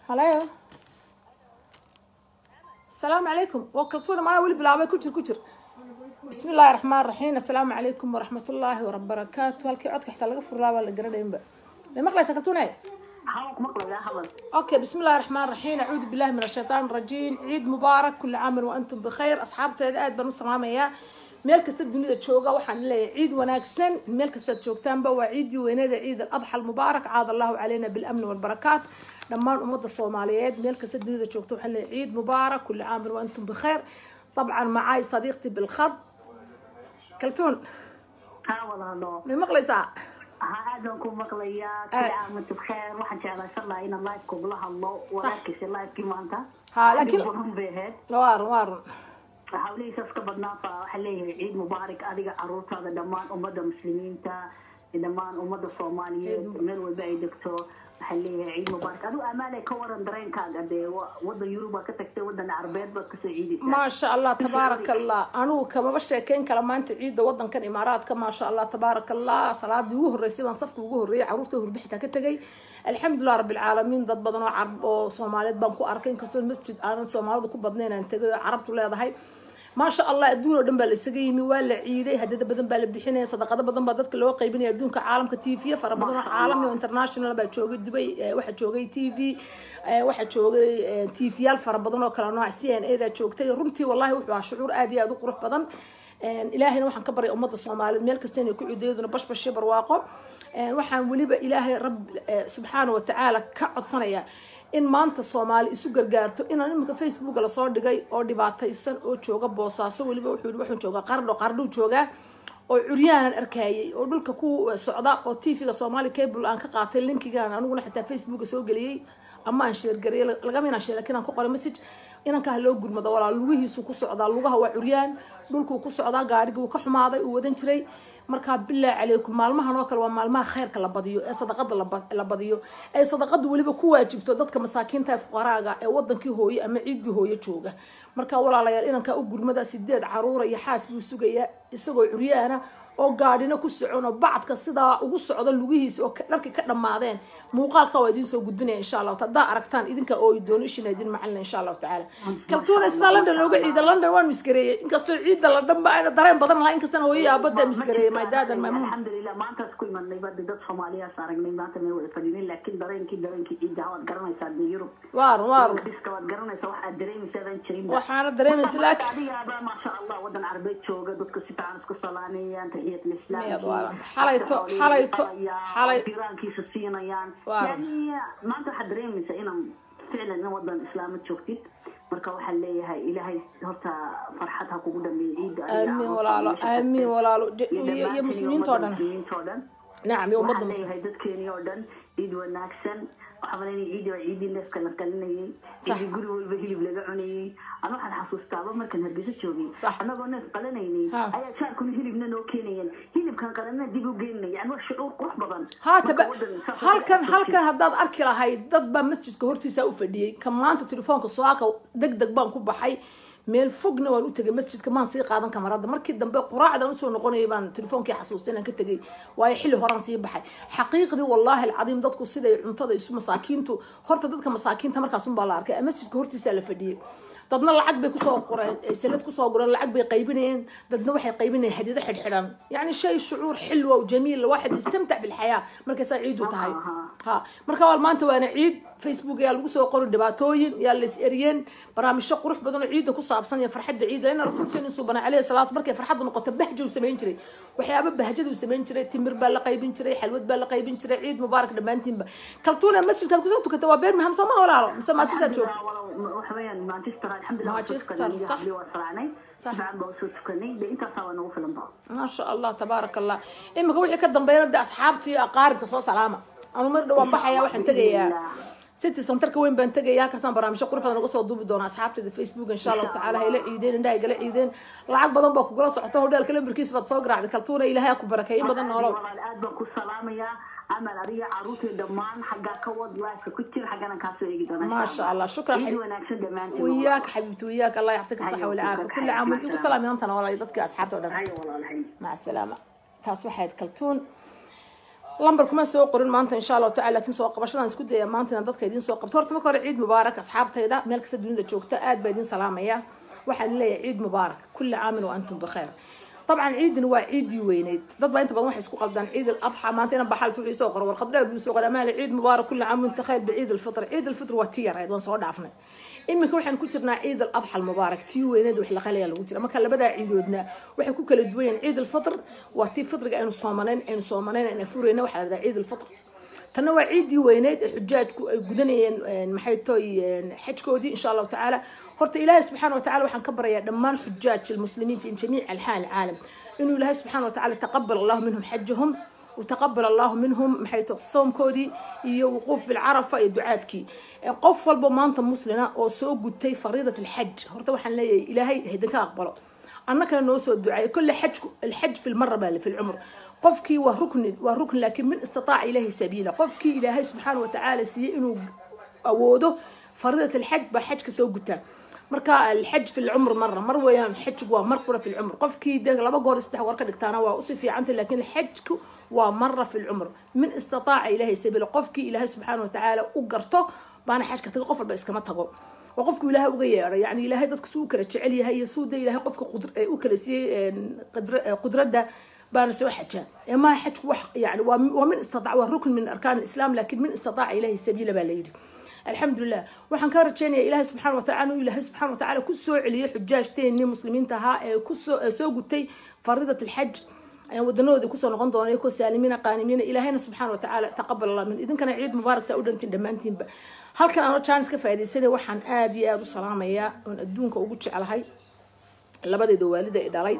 هلا السلام عليكم وكلتونا معنا ولي بلعبة كتر بسم الله الرحمن الرحيم السلام عليكم ورحمة الله وبركاته هالكي عدك حتى لغفر الله ولا قرأنا ينبع مقلة سكلتونا اوكي بسم الله الرحمن الرحيم اعوذ بالله من الشيطان الرجيم عيد مبارك كل عام وانتم بخير اصحابتي aad baan u salaamayaa meel kasta dunida jooga waxaan leeyahay ciid wanaagsan meel kasta joogtaanba waa ciidii weyneeda ciid al-adha al-mubaarak caad Allahu علينا بالامن والبركات dhammaan umada Soomaaliyeed meel kasta dunida joogta waxaan leeyahay ciid mubaarak كل عام وانتم بخير طبعا معاي صديقتي بالخط كلتون ها والله من مقلسة هادونكم مقليات كل عام وانتم بخير waxaan jeclaa inshallah in Allah ku bilaha Allah walaakis Allah ki maanta لكن وار حاولي ساسك بدنافا waxa leeyahay ciid mubaarak adiga caruurtada dhamaan umada muslimiinta dhamaan umada Soomaaliyeed meel walba ay degto waxa leeyahay ciid mubaarak adu Amal ka waran dareenkaaga wada Yurub ka tagtay wadan Carbeed baad ka soo ciidisay ما شاء الله تبارك الله أنا كما بشكين كلامانت عيد وطن كان إمارات كما شاء الله تبارك الله صلاة جوه الرئيس من صف جوه الرئيس عروته وردحتها كتجي الحمد لله رب العالمين ضد بدنا عرب صوماليات بنكو أركين كسر المسجد أنا صوماليات كوب بدنا ننتج عربت ولا هذا هاي ما شاء الله الدنيا دم بالسجين ولا عيدة هذا بدن بالبحنة صدقة بدن بدت كل وقت يبني الدنيا كعالم كتيفية فربنا عالمي وانترناشونال بتشوقي دبي واحد شوقي تيفي واحد شوقي تيفيال فربنا كلا نوع CN إذا شوقتي رمتي والله وحوا شعور عادي أدوق روح بدن إلهنا وحن كبر أمة الصومال ملك السنة يكون يديدنا بش برواقه وحن وليبا إلهي رب سبحانه وتعالى كعد صنيع in maanta Soomaali isu gargaarto inaan imika Facebook la soo dhigay oo dhibaataysan oo jooga boosaaso waliba wuxuu jooga qardho jooga oo curyaan arkayay oo dhulka ku socda oo TV-ga Somali cable aan ka qaatay linkigan aniguna xitaa Facebook soo galiyay ama aan share gareeyay laga mina share laakiin aan ku qoray message inaan ka helo gurmada walaal lugihiisu ku socda lugaha waa curyaan dhulku ku socda gaariga uu ka xumaaday uu wadan jiray marka billaah alaykum maalmahan oo kale waa maalmaha khayrka la badiyo ee sadaqada la badiyo ee sadaqadu waliba ku waajibto dadka masaakiinta ee fuqaraaga ee wadankii hooyo ama ciidii hooyo jooga marka walaalayaal inanka u gurmada 8 caruur iyo xaas buu sugaya isagoo curyaana oo gaadhina ku socono bacadka sida ugu socdo lugihiisa oo dharkii ka dhamaadeen muuqaalka waa idin soo gudbinaya insha Allah tada aragtaan idinka oo doon ishin idin macalin insha Allah taala kaltuuna isla looga ciida London waan miskareeyay inkastoo ciida la dhanba ayna dareen badan lahayn inkastoo hooyo abada miskareeyay ma daadan ma alhamdulillah maanta isku imanay bad dad Soomaaliya saaragnay maanta meel wada fadhiin laakiin dareenkii ciida waad garanaysaa Yurub waar iska waad garanaysaa waxa dareemaysaa jirin waxaana dareemaysaa laakiin adiga ma sha Allah wadan Carbeed jooga dadka si fiican isku salaanayaan حليت جيرانكيس الصينيان يعني ما أنت حدرين إن فعلا وضع الإسلام تشوفتي مركا وحل ليها إلهي هرتا فرحتها كودا من عيد آمين ولا يا مسلمين تودن نعم يوم بدنا مسلمين هاي دتك يوردن عيد وناكسن وحضرني عيد الناس كنا كلني عيد يقولوا البهيل بلغعني أنا واحد حاسوس تعبان مركن هرجيس شوقي أنا قلنا قلني أي شهر كل هيل بننا وكينيين هيل كان قلنا ديبو جيني يعني والشعور قح بدن ها تبع هل كان هداد أركلا هاي ضد بمسجد كهرتي سأوفدي كمان تليفونك صواك دق بان كوب حي meel fogna waan u tagay masjidka maan sii qaadan kamarada markii dambe quraacda soo noqonay baan telefonkii xasuusteen ka tagay way xilli horan sii baxay xaqiiqdii wallahi alcadiim dadku siday cuntada isu masaakiintu horta dadka masaakiinta markaas un baa la arkay masjidka hortiisa la fadhiyay dadna lacag bay ku soo qoreen sanad ku soo qoreen lacag bay qaybinayeen dadna waxay qaybinayeen hadiyada xidhan yani shay shucuur xilwa oo jamiil waxa istamtac bil xayaa marka saciid u tahay ha marka wal maanta waana ciid Facebook yaa lagu soo qoray dhibaatooyin yaa la is eriyeen barnaamijyo qurux badan oo ciid ku saabsan iyo farxadda ciid leena rasuulkeena subhana alayhi salaatu markay farxaddu noqoto bahjo u sameyn jiray waxyaabo bahjadu u sameyn jiray timir baa la qaybin jiray xalwad baa la qaybin jiray ciid mubaarak dhamaantiinba kaltuuna masjidka ku soo tukatay waa beer maham soo ma walaalo mise ma sii joogto waxweeyaan Manchester الحمد لله مانشستر صح ما شاء الله تبارك الله إما وحي كدنبينا دي أصحابتي أقارب كسو سلامة أنا مرة وان بحيا وحن تجيا ستي سنترك وين بنتجيا كسان برامج قرب هذا نقص ودوب دون أصحابتي في فيسبوك إن شاء الله تعالى هي العيدين ده يقل عيدين العقب بدن بكو قرص حتى ده الكلام بركيس بتصور عند كالتورة إلى هيك بركين بدن نورو الآن بكو سلامة يا أمل أريا عروتي دمان حقا كود لايف كتير حقنا كاسو يجي ما شاء الله شكرا وياك حبيبتي وياك الله يعطيك الصحة والعافية كل عام وانتم بسلام يا انتنا والله ضدك أصحابتي ودن أيوة والله الحين مع السلامة تصبحت كلتون lambarkuma soo qorin maanta insha Allah taala laakiin soo qabashadaan isku dayay maanta dadka idin soo qabto horta marka hore ciid mubaarak asxaabtayda meel kasta dunida joogta aad baa idin salaamaya waxaan leeyahay ciid mubaarak kulli aamin wa antum bikhair طبعا عيدنا وعيدي وينيد ضد ما انت بدون واحد يسوق قلدان عيد الاضحى ما انت بحالته في سوق ورقد دار بيسوق امال عيد مبارك كل عام وانت خير بعيد الفطر عيد الفطر وتير هيد وان دعفنا إما كوحن كترنا عيد الأضحى المبارك تي ويناد وحلا خليها لو ترى ما كان لبدا عيدودنا وحن كوكل دوين عيد الفطر وتي فطر إنه صومانين إنه فورينا وحلا عيد الفطر تنوع عيدي ويناد الحجاج جدني محيطي حج كودي إن شاء الله تعالى قرت إله سبحانه وتعالى وحن كبر يا دمان حجاج المسلمين في جميع أنحاء العالم إنه إله سبحانه وتعالى تقبل الله منهم حجهم وتقبل الله منهم محيط الصوم كودي يوقف بالعرفة يدعاتكي قف البمانطة مسلمة أو سوق جتي فريضة الحج هرت وحن لي إلهي هدك أقبله أنا كان نوسو الدعاء كل الحج في المرة بالي في العمر قفكي وركن لكن من استطاع إلهي سبيله قفكي إلهي سبحانه وتعالى سيئنه أوده فريضة الحج بحج كسوق جتها مركا الحج في العمر مرة ويا الحج ومرة في العمر قفكي ده لما قور استحور كدكتانا وأصفي عنت لكن الحج ومرة في العمر من استطاع إلهي سبيل قفكي إلهي سبحانه وتعالى وقرته بأنا حاجة كتقفل بس كما تقول وقفك إلهي وغير يعني إلهي دتك سوكر تشعلي هي سودة إلهي قفك وكلسي قدرة ده بأنا سوى حجة ما حج يعني ومن استطاع والركن من أركان الإسلام لكن من استطاع إلهي سبيل باليد الحمد لله وحن كارتشاني إلهي سبحانه وتعالى وإلهي سبحانه وتعالى كل سوء عليه حجاج تاني مسلمين تها كل سوء قتي فريضة الحج ودنود كسر الغندون يكون سالمين قانمين إلهينا سبحانه وتعالى تقبل الله من إذن كان عيد مبارك سأودن تندمانتين هل كان أنا تشانس كفاية سنة وحن آدي السلامة يا ونأدونك وجودش على هاي اللي بدي دوالده إداري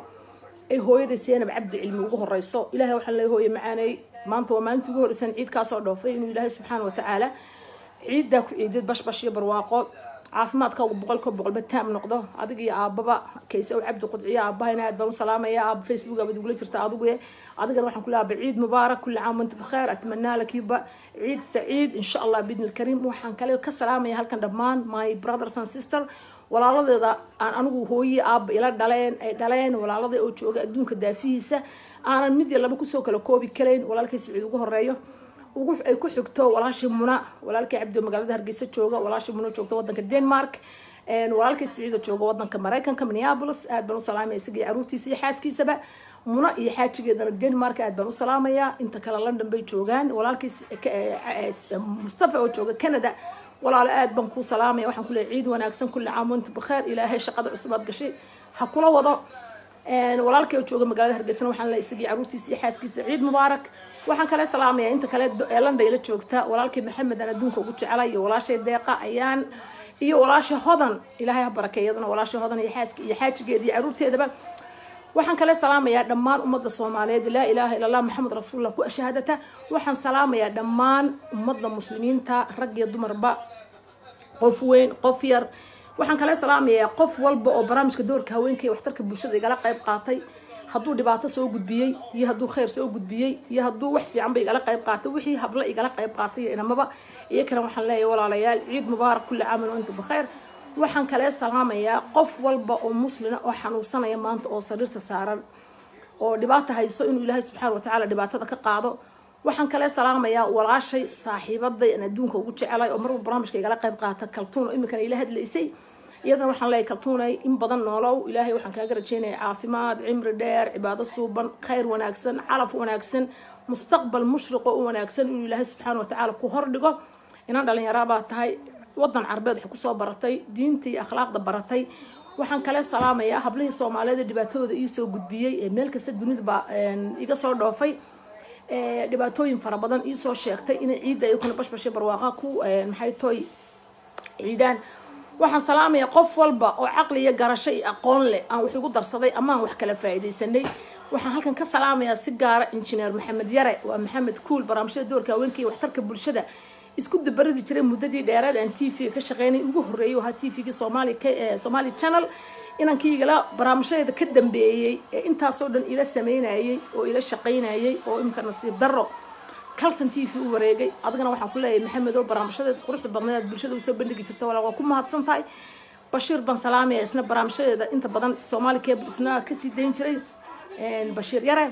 هو يدي سينا بعبد علم وجوه الرئيس إلهي وحن له هو معاني ما أنت وما أنت جوه رسان عيد كاسر دوفين إلهي سبحانه وتعالى عيد داك عيد باش يبرواقه عافمادك وبقولك بتام نقضه أدق يا بابا كيسة وعبد قطعية أبا هنا أدبا وسلامة يا أب فيسبوك أبى تقول لك أدق أدق نروح كلها بعيد مبارك كل عام وأنت بخير أتمنى لك يبقى عيد سعيد إن شاء الله بإذن الكريم وحن كله كسلامة يا هالكن دمان ماي brothers and sister ولا الله ذا أنا هوي أب إلى دلين ولا الله ذا أوجوج أدونك دافيسة أنا المدي اللي بكون سوكل كوبي كلين ولا لك يسعد وجوه الرأيه وقف أي كحكتو ولا شيء منا ولا لك عبد مقالده هرجيسة شوجا ولا شيء منا شوجا وضنك الدنمارك ولا لك السعيد شوجا وضنك أمريكان كمنيابلس أد بنو سلامة يسقي عروتي سي حاسكي سبع منا يحاج جدا الدنمارك أد بنو سلامة يا أنت كلا لندن بيت شوجان ولا لك مصطفى شوجا كندا ولا على أد بنكو سلامة وحن كل عيد وأنا أقسم كل عام وأنت بخير إلى هاي شقد عصبات قشي حكولا وضع walaalkay oo jooga magaalada Hargeysa waxaan la isagii caruurtiisa xaaskiisa ciid mubaarak waxaan kala salaamaya inta kale London ila joogta walaalkay Maxamed aan adduunka ugu jecelahay iyo walaashay Deeqa ayaan iyo walaashay Hodan Ilaahay ha barakeeyadna walaashay Hodan iyo xaaskigeedii caruurteedaba waxaan kala salaamaya dhammaan ummadda Soomaaliyeed la ilaaha illa Allah Muhammad rasuulullah ku shahaadata waxaan salaamaya dhammaan ummadda muslimiinta rag iyo dumarba qof weyn qof yar waxaan kala salaamayaa qof walba oo barnaamijka doorka haweenkay waxtarka bulshada igala qayb qaatay hadduu dhibaato soo gudbiyay iyo hadduu khayr soo gudbiyay iyo hadduu wax fiican bay igala qayb qaatay wixii habla igala qayb qaatay inamaba iyakana waxaan leeyahay walaalayaal ciid mubaarak kulli caam wa antum bikhair waxaan kala salaamayaa qof walba oo muslina oo xanuunsanaya maanta oo sariirta saaran oo dhibaato hayso inuu Ilaahay subxaanahu wa ta'ala dhibaatada ka qaado waxaan kala salaamayaa walaashay saaxiibaday aan adduunka ugu jecelay oo marba barnaamijka igala qayb qaata kaltuun imika ila hadlaysay iyadana waxaan leeyahay kaltuunay in badan noolow Ilaahay waxaan kaaga rajaynayaa caafimaad cimri dheer cibaado suuban khayr wanaagsan calaf wanaagsan mustaqbal mushriq oo wanaagsan inuu Ilaahay subxaanahu wa ta'ala ku hordhigo inaan dhalinyaro baa tahay wadan carbeed wax ku soo baratay diinta iyo akhlaaqda baratay waxaan kala salaamayaa hablihii Soomaaliyeed dhibaatooda ii soo gudbiyay ee meel kasta dunida iga soo dhoofay dhibaatooyin fara badan ii soo sheegtay in ciidda ay kuna bashbashay barwaaqa ku maxay tooy ciidan waxaan salaamayaa qof walba oo caqli iyo garasho iyo aqoon leh aan wax ugu darsaday ama aan wax kala faa'iideysanay waxaan halkan ka salaamayaa si gaar ah injineer Maxamed Yare waa Maxamed Kuul barnaamijyada doorka haweenkay waxtarka bulshada isku dabaradi jiray muddadii dheeraad aan TV ka shaqeynay ugu horeeyay waa TV-ga Somali channel inankayga barnaamijyada ka dambeeyay intaas oo dhan ila sameynayay oo ila shaqeynayay oo imka nasiib darro kalsan TV u wareegay adagana waxaan ku leeyahay Maxamed oo barnaamijyada quruxda badneed bulshada u soo bandhigi jirtay walaal waa ku mahadsantahay Bashir ban salaamay isna barnaamijyada inta badan Somali cable isna ka sii deyn jiray Bashir Yare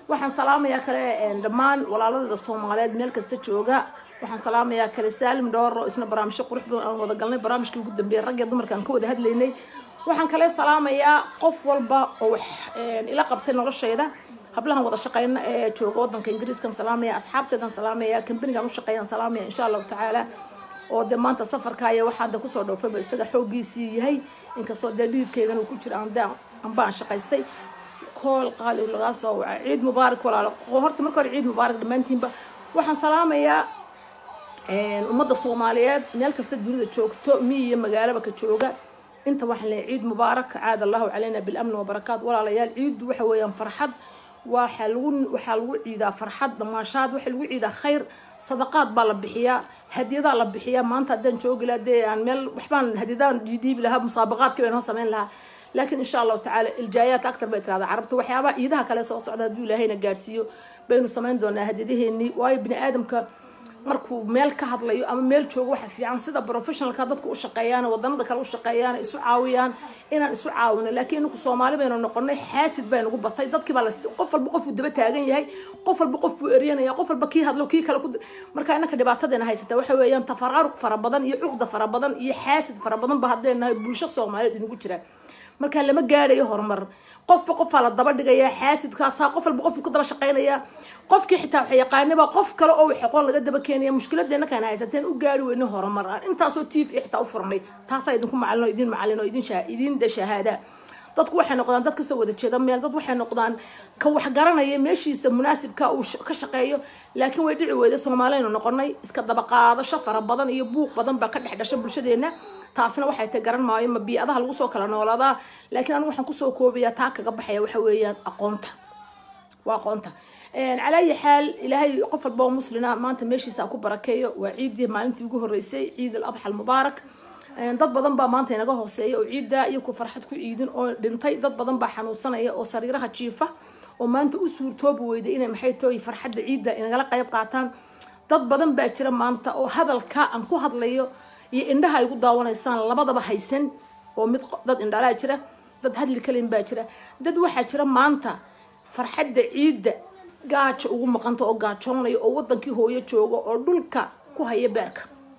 waxaan salaamayaa kale dhammaan walaalada Soomaaliyeed meel kasta jooga waxaan salaamayaa kale Saalim Dhooro isna barnaamijyo qurux badan aan wada galnay barnaamijkii ugu dambeeyay rag iyo dumarkan ka wada hadlaynay waxaan kale salaamayaa qof walba oo wax ila qabtay noloshayda hablahan wada shaqeeyna ee jooga wadanka Ingiriiska salaamaya asxaabteedan salaamaya company-gan u shaqeeyaan salaamaya insha Allah taala oo de maanta safarka ay waxaad ku soo dhoofay isaga xoogiisii yahay inkastoo daliidkeedan uu ku jira aan baan shaqaystay kool qaali laga soo wacay ciid mubaarak walaalo horta marka hore ciid mubaarak dhamaantiinba waxaan salaamayaa ummadda Soomaaliyeed meel kasta dunida joogto miyiga magaalada ka jooga inta waxaan leeyahay ciid mubaarak aad Allahu علينا بالامن وبركات walaalayaal ciid waxa weeyaan farxad waxa lagu ciidaa farxad dhamaashaad waxa lagu ciidaa khayr sadaqaad baa la bixiyaa hadiyada la bixiyaa maanta hadan joogi lahayd aan meel waxbaan hadiyadaan dhiib lahaa musaabaqaadka weyn oo sameyn lahaa laakiin insha Allah taala iljaayat akthar bay tiraada carabta waxyaaba iidaha kale soo socda haduu Ilaahayna gaarsiiyo baynu sameyn doonaa hadiyadaheeni way bini aadamka markuu meel ka hadlayo ama meel joogo waxa fiican sida professionalka dadku u shaqeeyaan wadanada kale u shaqeeyaan isu caawiyaan inaan isu caawino laakiin ku Soomaali baynu noqonay xaasid baynu ugu batay dadkii baa la qof walba qof uu daba taagan yahay qof walba qof uu eriyanaya qof walba kii hadlo kii kale marka inaka dhibaatadeena haysata waxa weeyaan tafaraaruq fara badan iyo cuqda fara badan iyo xaasid fara badan ba hadeenahay bulsho Soomaaliyeed inagu jira marka lama gaarayo horumar qof la daba dhigaya xaasidkaas qof walba qof ku daba shaqeynaya qofkii xitaa waxa yaqaanaba qof kale oo xaqoon laga daba keenaya mushkiladeena kana haysateen u gaari weyno horumar intaas oo TV xitaa u furnay taas ay idinku macallino idin da shahaada dadku waxay noqdaan dad ka soo wada jeeda meel dad waxay noqdaan ka wax garanaya meeshiisa munaasibka uu ka shaqeeyo laakiin way dhici weyday Soomaaliyeed noqonay iska daba qaadasho fara badan iyo buuq badan ba ka dhexdhashay bulshadeena taasna waxay ta garan maayo ma bii'adaha lagu soo kala noolada laakiin anigu waxaan ku soo koobiyaa taa kaga baxaya waxa weeyaan aqoonta waa aqoonta على أي حال إلهي قفل بو مسلنا ما أنت ماشي ساكو بركية وعيد ما أنت يجوه الرئيسي عيد الأضحى المبارك dad badan ba maanta inaga hooseeyo oo ciida iyo ku farxad ku ciidin oo dhintay dad badan ba xanuunsanaya oo sariiraha jiifa oo maanta u suurtoob weeyday inay maxay tooy farxadda ciida inagala qayb qaataan dad badan baa jira maanta oo hadalka aan ku hadlayo iyo indhaha ay ugu daawanaysaan labadaba haysan oo mid dad indhala jira dad hadli kale baa jira dad waxa jira maanta farxadda ciida gaajo ugu maqanta oo gaajoonayo oo wadankii hooyo joogo oo dhulka ku haya beerka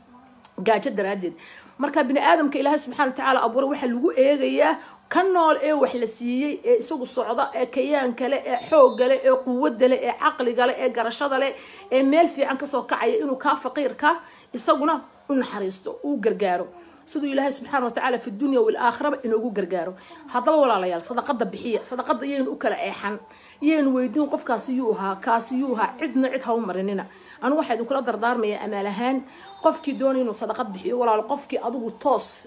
gaajo daraadeed marka bini aadamka Ilaahay subhanahu wa ta'ala abuur waxa lagu eegayaa kan nool ee wax la siiyay ee isagu socda ee kayaan kale ee xoog leh ee quwad leh ee aqliga leh ee garashada leh ee meel fiican ka soo kacaya inuu ka faqiirka isaguna u naxariisto uu gargaaro sidoo Ilaahay subhanahu wa ta'ala fi dunya wal aakhirah inuu gargaaro hadaba walaalayaal sadaqada bixiya sadaqada yeen u kala eexan yeen weydiin qofkaasi yuu ha cidna cid ha u marinina أنا واحد وكل دردار مية أمالهان قف كيدوني إنه صدقات بحي ولا القف كي أدو توس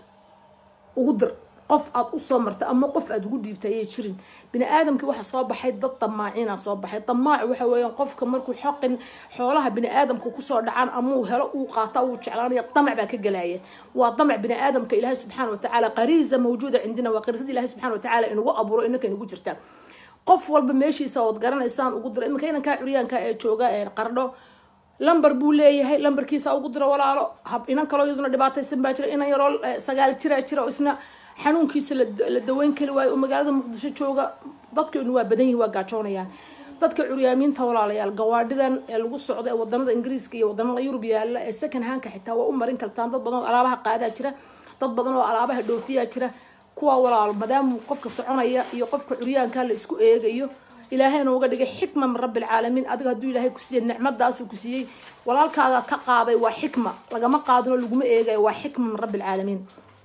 وقدر قف أصمرت أما قف أدو دي بتيجرين بني آدم كي واحد صاب حيد ضد طماعين صاب حيد طماع وحوي قف كمركو حق حولها بني آدم كوكسر دعان أمو هلا وقاطع وشعلان يطمع بك الجلاية وطمع بني آدم كإله سبحانه وتعالى غريزة موجودة عندنا وغريزة الله سبحانه وتعالى إنه أبورو إنك إنه جرتان قف والبمشي صوت قرن إنسان وقدر إنك هنا كعريان كشوجا قرنه لمبر بوليه هاي لمبر كيسا وقدر ولا هب إنا كلو يدنا دبعت السباجر إنا يرول سجال ترى وإسنا حنون كيس للدوين كلواي ومجال مقدس شوجا ضدك إنه بدني هو قاچونه يعني ضدك عريامين طول على الجواردن الوص السعودية والضمن الإنجليزي والضمن اليوروبيا السكن هانك حتى وأمرين كلتان ضد بدن على بها قاعدة ترى ضد بدن على بها دوفية ترى كوا ولا مدام قفك الصعونية يقفك عريان كان لسكو إيجيو إلهينا وقد حكمة من رب العالمين أدقى دو إلهي كسي النعمة داس وكسي ولا الكاغا كقاضي وحكمة لقى ما قادنا لقوم إيجاي وحكمة من رب العالمين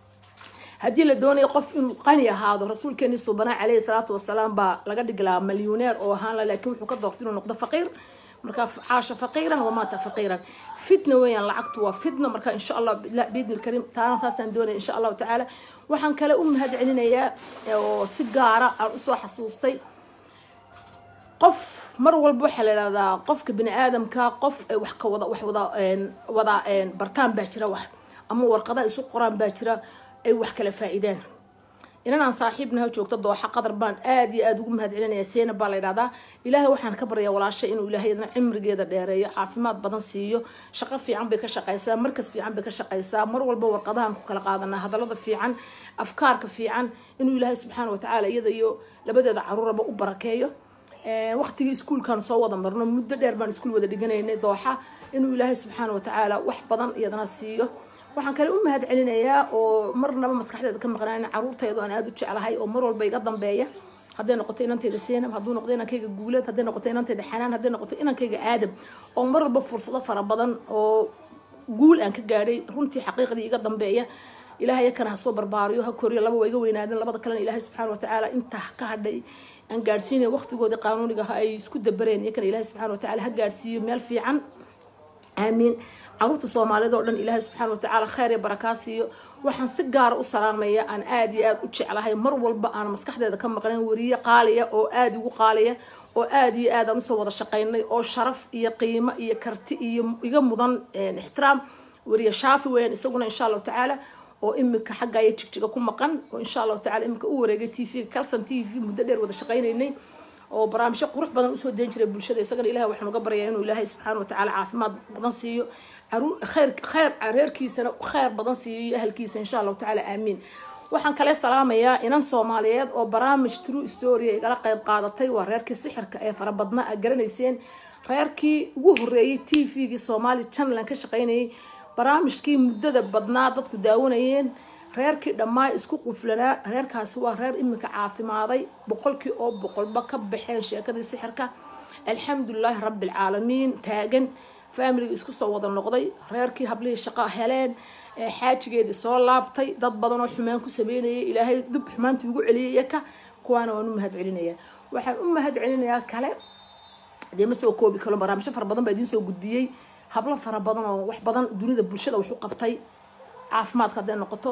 هدي لدوني يقف إنه غني هذا رسول كان يصبنا عليه الصلاة والسلام با لقد قلا مليونير أو هان لكن وحكا ضغطين نقطة فقير مركا عاش فقيرا ومات فقيرا فتنة وين لعقت وفتنة مركا إن شاء الله لا بإذن الكريم تعالى خاصة دوني إن شاء الله تعالى وحن كلا هاد علينا يا سيجارة أو حصوصتي قف مر والبوحة لهذا قف كبني آدم كقف وحكا وضع برتان باكرة وح أما ورقضاء سوق قران باكرة أي وحكا لفائدان إن أنا صاحبنا هوجوك تضو حق قدر بان آدي أدوكم هاد علينا يسين بالي هذا إلهي وحن كبر يا ولا شيء إنه إلهي عمر جيدا ديري عافمات بدن سيو شقف في عم بك شقيسا مركز في عم بك شقيسا مر والبو ورقضاء كلا قادنا هذا لضف في عن أفكارك في عن إنه إلهي سبحانه وتعالى يديو لبدا عرورة بقو بركايو waqtigii iskuulkan soo wada marno muddo dheer baan iskuul wada dhiganaynay dooxa inuu ilaahay subxaanahu watacaala wax badan iyadana siiyo waxaan kale u mahad celinayaa oo marnaba maskaxdeeda ka maqnaan caruurteedu aan aad u jeclahay oo mar walba iga dambeeya hadday noqoto inanteeda Seenab hadduu noqdo inankayga Guulad hadday noqoto inanteeda Xanaan hadday noqoto inankayga Aadam oo mar walba fursado fara badan oo guul aan ka gaaray runtii xaqiiqdii iga dambeeya ilaahay kana ha soo barbaariyo ha koriyo laba way iga weynaadeen labada kalena ilaahay subxaanahu watacaala inta ka hadhay aan gaarsiinay waqtigooda qaanuuniga ay isku dabareen yakana ilaahay subxaanahu watacaala ha gaarsiiyo meel fiican amiin caruurta Soomaaliyeed oo dhan ilaahay subxaanahu watacaala khayr iyo barakaad siiyo waxaan si gaar u salaamayaa aan aad iyo aad u jeclahay mar walba aan maskaxdeeda ka maqnayn wariye qaaliya oo aad ugu qaaliya oo aad iyo aad aan soo wada shaqeynay oo sharaf iyo qiimo iyo karti iyo iga mudan ixtiraam wariye Shaafi weyn isaguna insha Allah tacaala oo imika xagga ay jigjiga ku maqan oo insha Allah tacaala imika u wareegay TV Kalsan TV muddo dheer wada shaqeynaynay oo barnaamijyo qurux badan u soo deyn jiray bulshada isagana ilaahay waxaan uga baryaa inuu ilaahay subxaanahu watacaala caafimaad badan siiyo خير عريركيسنا وخير بدن سي أهلكيس إن شاء الله تعالى آمين waxaan kale salaamayaa inan Soomaaliyeed oo barnaamij true story igala qayb qaadatay waa reerkii sixirka ee farabadna garanayseen reerkii ugu horeeyay TV-ga Somali channel ka shaqeynayay barnaamijkii muddada badnaa dadku daawanayeen reerkii dhammaan isku quflanaa reerkaasi waa reer imika caafimaaday boqolkii oo boqolba ka baxeen sheekadii sixirka alxamdulillah rabbil caalamiin taagan family isku soo wada noqday reerkii hablii shaqo heleen xaajigeedii soo laabtay dad badan oo xumaan ku sameeyay ilaahay dib xumaantii ugu celiyay ka kuwaana waan u mahad celinayaa waxaan u mahad celinayaa kale deema soo koobi karo barnaamijyo fara badan baa idin soo gudbiyay hablo fara badan oo wax badan dunida bulshada wax u qabtay caafimaadka haday noqoto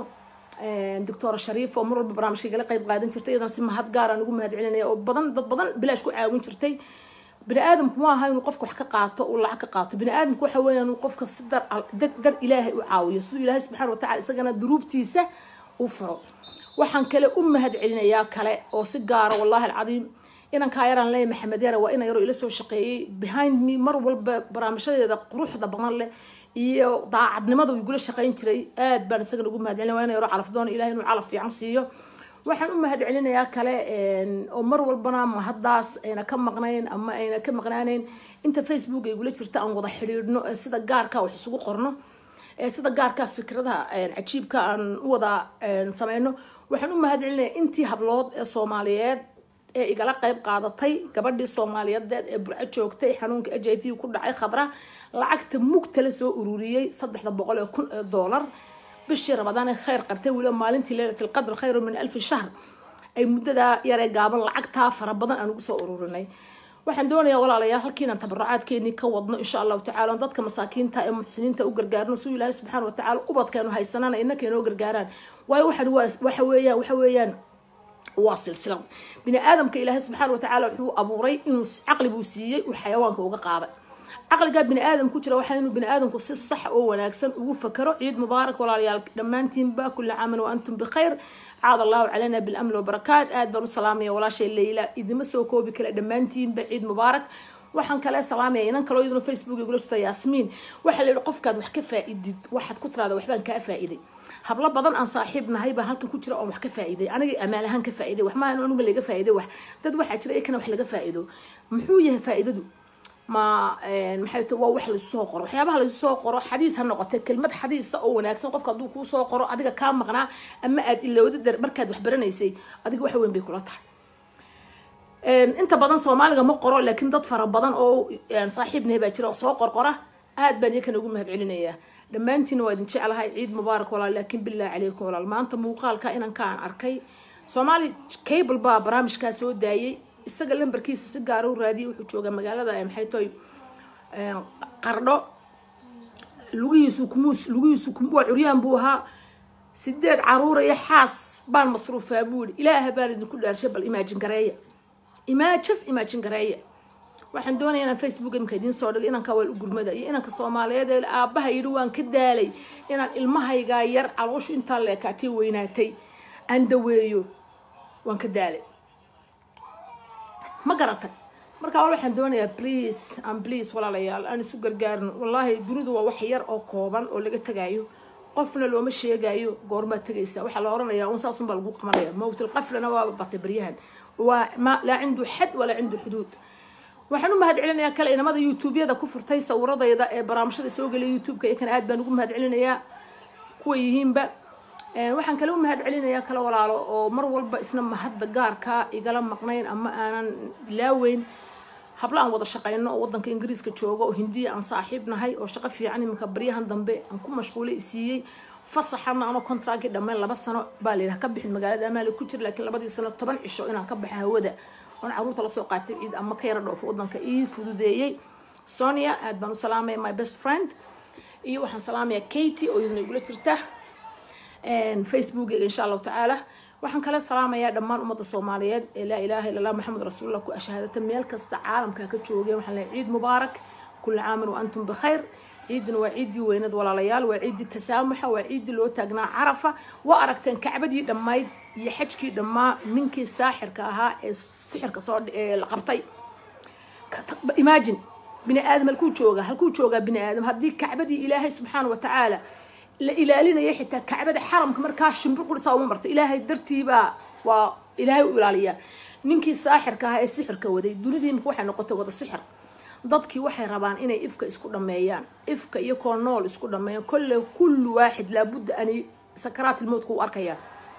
دكتور شريف ومر بالبرامج اللي قيب قاعدين ترتي إذا نسمى هاد قارة نقول مهد علينا وبدن بدن بلاش كو عاون ترتي بني آدم كما هاي نوقفك وحكا قاطع ولا حكا قاطع بني آدم كو حوالي نوقفك الصدر در إلهي وعاوية سو إلهي سبحانه وتعالى سجنا دروب تيسة وفرو وحن كلا هاد علينا يا كلا وسجارة والله العظيم إن كايران لي محمد يرى وإن يرو إلى سو شقي behind me مر بالبرامج هذا قروح ده بنال iyo daacadnimada uu gula shaqeyn jiray aad baan isaga ugu mahadcelinayaa waana yaro calaf doon ilaahay inuu calaf fiican siiyo waxaan u mahadcelinayaa kale oo mar walbana mahadaas ayna ka maqnayn ama ayna ka maqnaaneen inta Facebook ay gula jirta aan wada xiriirno sida gaarka wax isugu qorno sida gaarka fikradaha cajiibka aan wada sameeyno waxaan u mahadcelinayaa intii hablood ee Soomaaliyeed ee igala qayb qaadatay gabadhii Soomaaliyeed ee burco joogtay xanuunka HIV ku dhacay khadra lacagta mugta la soo ururiyay $300,000 bishii Ramadaan ee khayr qabtay wali maalintii Laylatul Qadr khayr min 1000 shahr ay muddada yar ee gaaban lacagta fara badan aan ugu soo ururinay waxaan doonayaa walaalayaal halkiina tabarucaadkeeni ka wadno insha Allah ta'ala dadka masaakiinta ee muxsiniinta u gargaarno suu Ilaahay subhanahu wa ta'ala ubadkeenu haysanana inaka inoo gargaaraan way waxa weeyaan واصل بني آدم كإله سبحانه وتعالى وحو أبوري إنه عقل بوسية وحيوان كوجا قاعدة عقل جاب بني آدم كتير وحين بني آدم كوسي الصح أو وناكسن وفكروا عيد مبارك ولا ريال لما أنتم كل عام وأنتم بخير عاد الله علينا بالأمن والبركات آدم السلامية ولا شيء الليلة إذا مسوا كوبي كلا لما أنتم بعيد مبارك waxaan kale salaamay inaan kale oo Facebook iyo gulashta Yaasmiin waxa la qofkaad wax ka faa'iidid waxaad ku tiraada waxbaan ka faa'iiday habla badan aan saaxiibnahay ba halka ku jira oo wax ka faa'iiday aniga Amal ahaan ka faa'iiday wax ma aan anigu laga faa'iiday wax dad waxa jira ee kana wax laga faa'iido muxuu yahay faa'iidadu ma maxay tahay wax la soo qoro waxyaabaha la soo qoro xadiis ha noqotay kelmad xadiis oo wanaagsan qofka haduu ku soo qoro adiga ka maqnaa ama aad ilowda markaad wax baranaysay adiga wax weyn bay kula tahay inta badan Soomaaliga ma qoro laakiin dad fara badan oo saaxiibnay baa jira oo soo qorqora aad baan iyaga ugu mahad celinayaa dhamaantiin waa idin jecelahay ciid mubaarak walaal laakiin billaah calaykum walaal maanta muuqaalka inaan ka arkay Somali cable ba barnaamijka soo daayay isaga lambarkiisa si gaar ah u raadiyay wuxuu joogaa magaalada maxay tahay Qardho lugiisu waa curyaan buu ahaa 8 caruur iyo xaas baan masruufaa buu ilaahay baan idin ku dhaarshay bal imagine gareeya waxaan doonayaa inaan Facebook imka idin soo dhigo inaan ka wal u gurmada iyo inaan ka Soomaaliyeed ee aabaha yiri waan ka daalay inaan ilmahayga yar calooshu inta leekaatay weynaatay aan daweeyo waan ka daalay ma garatay marka waxaan doonayaa please walaalayaal aan isu gargaarno wallahi dunidu waa wax yar oo kooban oo laga tagaayo qofna looma sheegayo goorma tagaysa waxa la oranayaa oo saasun bal ugu qamanaya mawtul qaflana waa batay bariyahan وما لا عنده حد ولا عنده حدود waxaan u mahadcelinayaa kale inamada youtube-yada ku furtay sawirradayda ee barnaamijyada soo galay youtube-ka ee kan aad baan ugu mahadcelinayaa kuwa yihiinba waxaan kale u mahadcelinayaa kale walaalo oo mar walba isna mahadda gaarka igala maqnayn ama aanan ilaaweyn habla aan wada shaqeyno oo wadanka Ingiriiska joogo oo Hindiya aan saaxiibnahay oo shaqo fiican imika bariyahan dambe aan ku mashquulay siiyay fasaxana ama contract dhammaan 2 sano baa leeyahay ka bixin magaalada Amal ku jir laakiin 2 sano 10 cisho inaan ka baxo hawada on caruurta la soo qaatay ciid ama ka yara dhoof wadanka ii fududeeyay Sonia aad baan u salaamay my best friend iyo waxaan salaamay Kayse oo idin igula jirta Facebook insha Allah taala waxaan kala salaamayaa dhammaan ummadda Soomaaliyeed ee la ilaaha illa Allah Muhammad rasuulullah ku ashhadata meel kasta caalamka ka joogay waxaan leeyahay ciid mubaarak كل عام وأنتم بخير عيد وعيد ويند ولا ليال وعيد التسامح وعيد لو تجنا عرفة وأركتن كعبدي لما يحكي لما منك ساحر كها السحر كصاد القبطي imagine بني آدم هالكوتشوجا بني آدم هديك كعبدي إلهي سبحانه وتعالى إلهنا يحتى كعبدي حرم كمركاش بقول صاوم مرت إلهي درتي با وإلهي وإلهية منك ساحر كها السحر كودي دوني مكوحة نقطة وده السحر dadkii waxay rabaan inay ifka isku dhameeyaan ifka iyo konool isku dhameeyaan كل واحد لابد أن سكرات الموت كو أركيان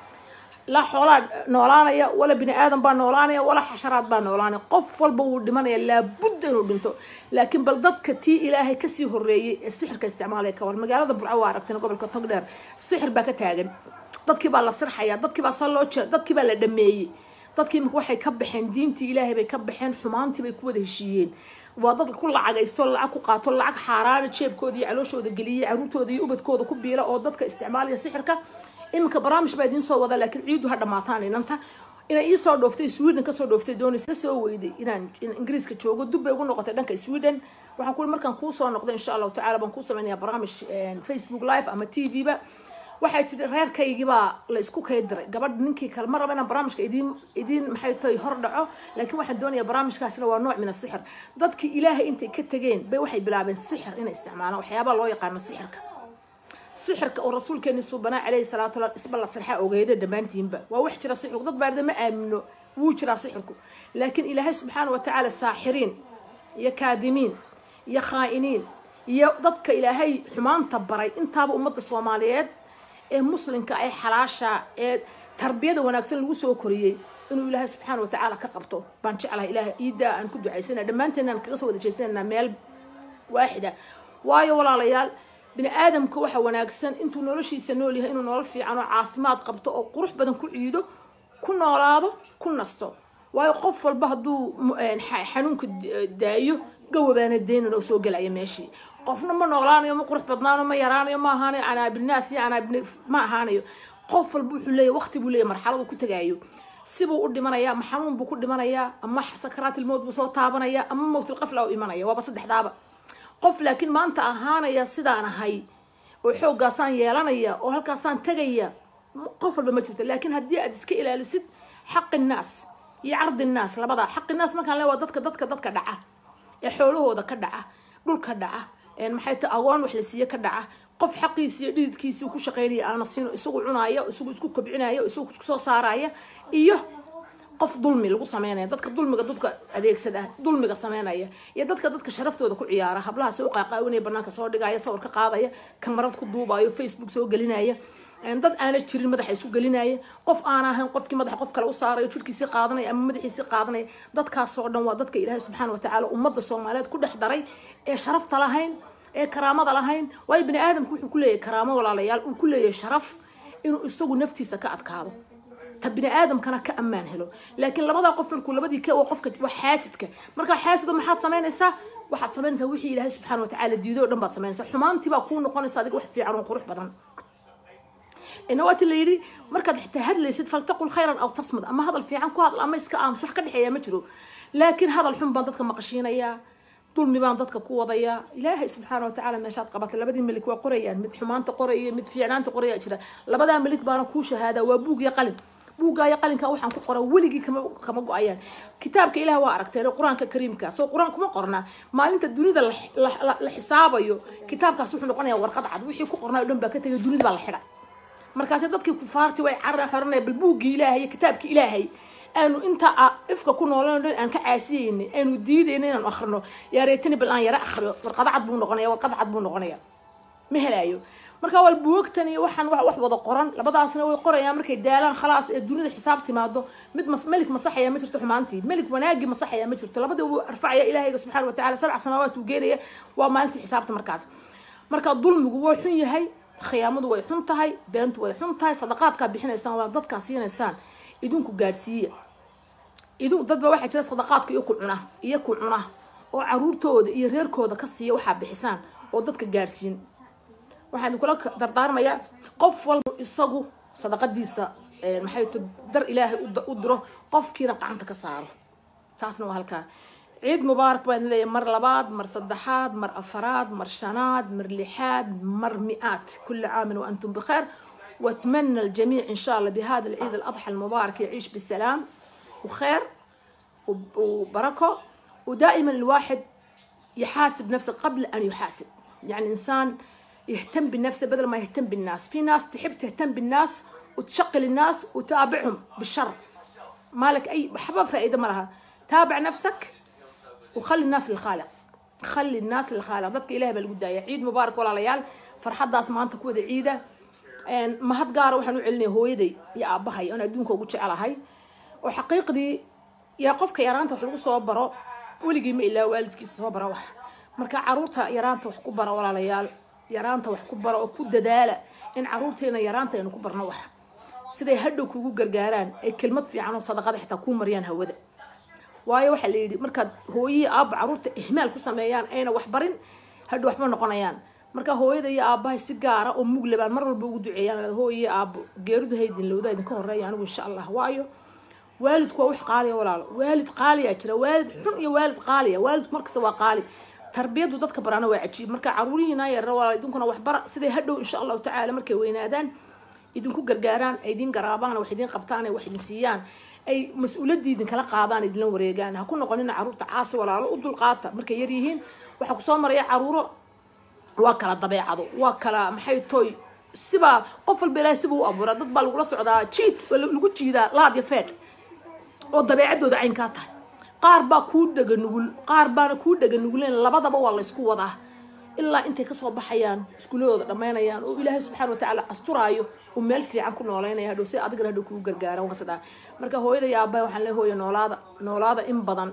لا حولاد نولانيا ولا بني آدم بان نولانيا ولا حشرات بان نولانيا قفل بود دمانيا لابد إنه دنتو لكن بل dadka tii ilaahay ka sii horeeyay sixirka isticmaalay ka war magaalada Burco aragtana gobolka Togdheer sixir baa ka taagan dadkii baa la sirxaya dadkii baa soo jeed dadkii baa la dhameeyay dadkii waxay ka baxeen diintii ilaahay bay ka baxeen xumaantii bay ku wada heshiiyeen wadadka ku lacagaysto lacag ku qaato lacag xaaraan jeebkoodii calooshooda galiyay caruurtooda iyo ubadkooda ku biila oo dadka isticmaalaya sixirka imka barnaamij baa idin soo wada laakiin ciidu ha dhamaataan inanta inay ii soo dhooftay Sweden ka soo dhooftay doonaysa soo weyday inaan Ingiriiska joogo dub bay ugu noqotay dhanka Sweden waxaan ku markaan ku soo noqday insha Allah taala baan ku sameeyaa barnaamij Facebook live ama TV ba waxay tiri reerkaygi baa la isku kaydiray gabadh ninkii kale mar raba inaan barnaamijka idin maxay tahay hor dhaco laakiin waxaan doonayaa barnaamijkaasina waa nooc min as-sixir dadkii ilaahay intay ka tageen bay waxay bilaabeen sixir inay isticmaalaan waxyaabo loo yaqaan sixirka sixirka oo rasuulkeena subhanahu alayhi salatu wa isballa sirxa ogeeyda dhamaantiinba waa wax jira sixir dad baarda ma aamino wuu jira sixirku laakiin ilaahay subhanahu wa ta'ala saaxirin ya kaadimiin ya khaa'iniin ya dadka ilaahay xumaanta baray intaaba ummadda Soomaaliyeed مسلمك أي حلاشة تربية وناكسن لوسو كوريي إنه الله سبحانه وتعالى كقبته بانش على إله إيدا أن كدو عيسنا دمانتنا نكسو دجيسنا ميل واحدة واي ولا ليال بني آدم كوحة وناكسن إنتو نولشي سنوليها إنه نولفي عنو عافمات قبته أو قروح بدن كل عيدو كنا ولاده كنا نستو واي قفل بهدو حنونك دايو جو بين الدين لو سوق العيا ماشي قفنا ما نغلانيو ما قرح بدنانو ما يرانيو ما هاني أنا بالناس أنا ما هانيو قفل بوحلي وقت بولي مرحلة كتجايو سيبوا قدي منايا محمون بقدي منايا أما سكرات الموت بصوت تابنايا أما موت القفلة وإيمانيا وبصدق دابا قف لكن ما أنت أهانيا سيدانا هاي وحوق قاسان يلانيا وهالقاسان تجيا قفل بمجد لكن هدي أدسك إلى لسد حق الناس يعرض الناس لبضع حق الناس ما كان له dadka dhaca ee xoolahooda ka dhaca dhulka dhaca een maxay ta awoon wax la siiyo ka dhaca qof xaqiisa iyo dhididkiisa ku shaqeynaya aan siino isagu cunaaya isagu isku kobcinaya isagu isku soo saaraya iyo qof dulmi lagu sameeynaya dadka dulmiga dadka adeegsada dulmiga sameeynaya iyo dadka sharaftooda ku ciyaara hablaha soo qaaqaawnay banaanka soo dhigaya sawir ka qaadaya kamarad ku duubayo Facebook soo gelinaya dad aan jirin madaxa isku gelinaya qof aan ahaan qofkii madaxa qof kale u saarayo jirkiisa qaadanay ama madaxiisa qaadanay dadkaas oo dhan waa dadka Ilaahay subhanahu wa ta'ala ummadda Soomaaliyeed ku dhex daray ee sharafta lahayn ee karaamada lahayn way bini aadamku wuxuu ku leeyahay karaamo walaalayaal uu ku leeyahay sharaf inuu isagu naftiisa ka adkaado tabni aadamkana ka amaan helo laakiin labada qof markuu labadii ka qofka wax xaasidka marka xaasido maxaad sameynaysaa waxaad sameynaysaa wixii Ilaahay subhanahu wa ta'ala diido dhan baad sameynaysaa xumaantii baa ku noqonaysaa adiga wax fiican oo qurux badan إنه وقت اللي يري مركز حتى هذا اللي يصير فلتقل خيرا أو تصمد أما هذا الفي عنكو هذا الأما يسكى أمس وح كده حياة مجرو لكن هذا الحين بندتك مقشين يا طول مبان ضدك قوة ضيا إلهي سبحانه وتعالى نشاط قبط لبدي ملك وقرية مد حمان تقرية مد فيعنان تقرية كذا لبدا ملك بانا كوش هذا وبوق يقلب بوقا يقلن كوحن كقرا ولقي كما قايان كتابك إله واركتين القرآن كريم كاس القرآن كما قرنا ما أنت الدنيا الحساب أيو كتابك سبحان نقولنا ورقة عد وحي كقرنا يقولون بكتة الدنيا بالحرة مركز dadkii kufaarti way carra xornay balbuugi ilaahay kitaabki ilaahay aanu inta ifka ku noolaan aan ka caasiyeen aanu diideen inaan akhrino yaa reetani bal aan yara akhriyo warqad cad buu noqonaya ma helayo marka wal buugtan iyo waxaan wax wada qoran labadaasna way qorayaan markay daalaan khalaas ee dunida xisaab timaado mid malik masaxaya ma jirto xumaantii malik wanaagi masaxaya ma jirto labada uu arfacaya ilaahay subhanahu wa ta'ala sab'a samaawaat uu geeraya waa maalintii xisaabta marka dulmigu waa xun yahay khiyaamadu way xun tahay beentu way xun tahay sadaqaadka bixinaysaan waa dadka siinaysaan idinku gaarsiiya idinku dadba waxa jira sadaqaadka iyo ku cuna oo caruurtooda iyo reerkooda ka siiya waxa bixisaan oo dadka gaarsiin waxaan kula dardaarmayaa qof walba isagu sadaqadiisa maxay dar ilaahay u diro qofkiina gacanta ka saaro taasna waa halka ciid mubaarak baan leeyahay mar labaad mar saddexaad mar afaraad mar shanaad mar lixaad mar mi'aat kulli عام وانتم بخير واتمنى الجميع ان شاء الله بهذا العيد الاضحى المبارك يعيش بسلام وخير وبركه ودائما الواحد يحاسب نفسه قبل ان يحاسب يعني انسان يهتم بنفسه بدل ما يهتم بالناس في ناس تحب تهتم بالناس وتشغل الناس وتابعهم بالشر مالك اي حبا فائده مرها تابع نفسك وخلي الناس للخالق dadka ilaahay bal gudaaya ciid mubaarak walaalayaal farxadaas maanta ku wada ciida mahad gaar waxaan u celinay hooyaday iyo aabahay oo adduunka ugu jecelahay oo xaqiiqdii yaa qofka yaraanta wax lagu soo baro waligii ma ilaa waalidkiisa soo baro wax marka caruurta yaraanta wax ku baro walaalayaal yaraanta wax ku baro oo ku dadaala in caruurteena yaraanta aynu ku barno wax siday hadhow kugu gargaaraan ay kelmad fiican oo sadaqada xitaa ku mariyaan hawada waayo waxa la yiri marka hooyii aab caruurta ihmaal ku sameeyaan ayna wax barin hadhow waxba noqonayaan marka hooyada iyo aabahay si gaar ah oo muglabaan mar walba ugu duceeyaan hooyii aab geeridu haydin lowda idin ka horeeyay anigu insha Allah waayo waalidku waa wax qaaliya walaalo waalid qaaliya jira waalid xun iyo waalid qaaliya waalid markasta waa qaali tarbiyadu dadka barana waa cajiib marka caruurihiina yar walaal idinkuna wax bar siday hadhow insha Allah ta'ala markay weynaadaan idinku gargaaraan ay idin garaabaan wax idin qabtaan ay wax idin siiyaan ay mas'uuliyadiin kala qaadaan idin wareegaan ha ku noqonina caruurta caasi walaalo u dul qaata markay yar yihiin waxa ku soo maraya caruuro waa kala dabeecado waa kala maxay toy siba qof walba ilaahay siba u abuuray dad baa lagu la socdaa cheat lagu jiidaa laad iyo feed oo dabeecadooda cayn ka tahay qaar baa ku dhaga nugul qaar baana ku dhaga nuguleen labadaba waa la isku wadaa ilaa intay ka soo baxayaan iskuuladooda dhameynayaan oo ilaahay subhanahu wa ta'ala asturaayo oo meel fiican ku nooleynaya hadhow si adiga hadhow ku gargaaro wasada marka hooyada iyo aabbahay waxaan leeyahay hooyo noolaada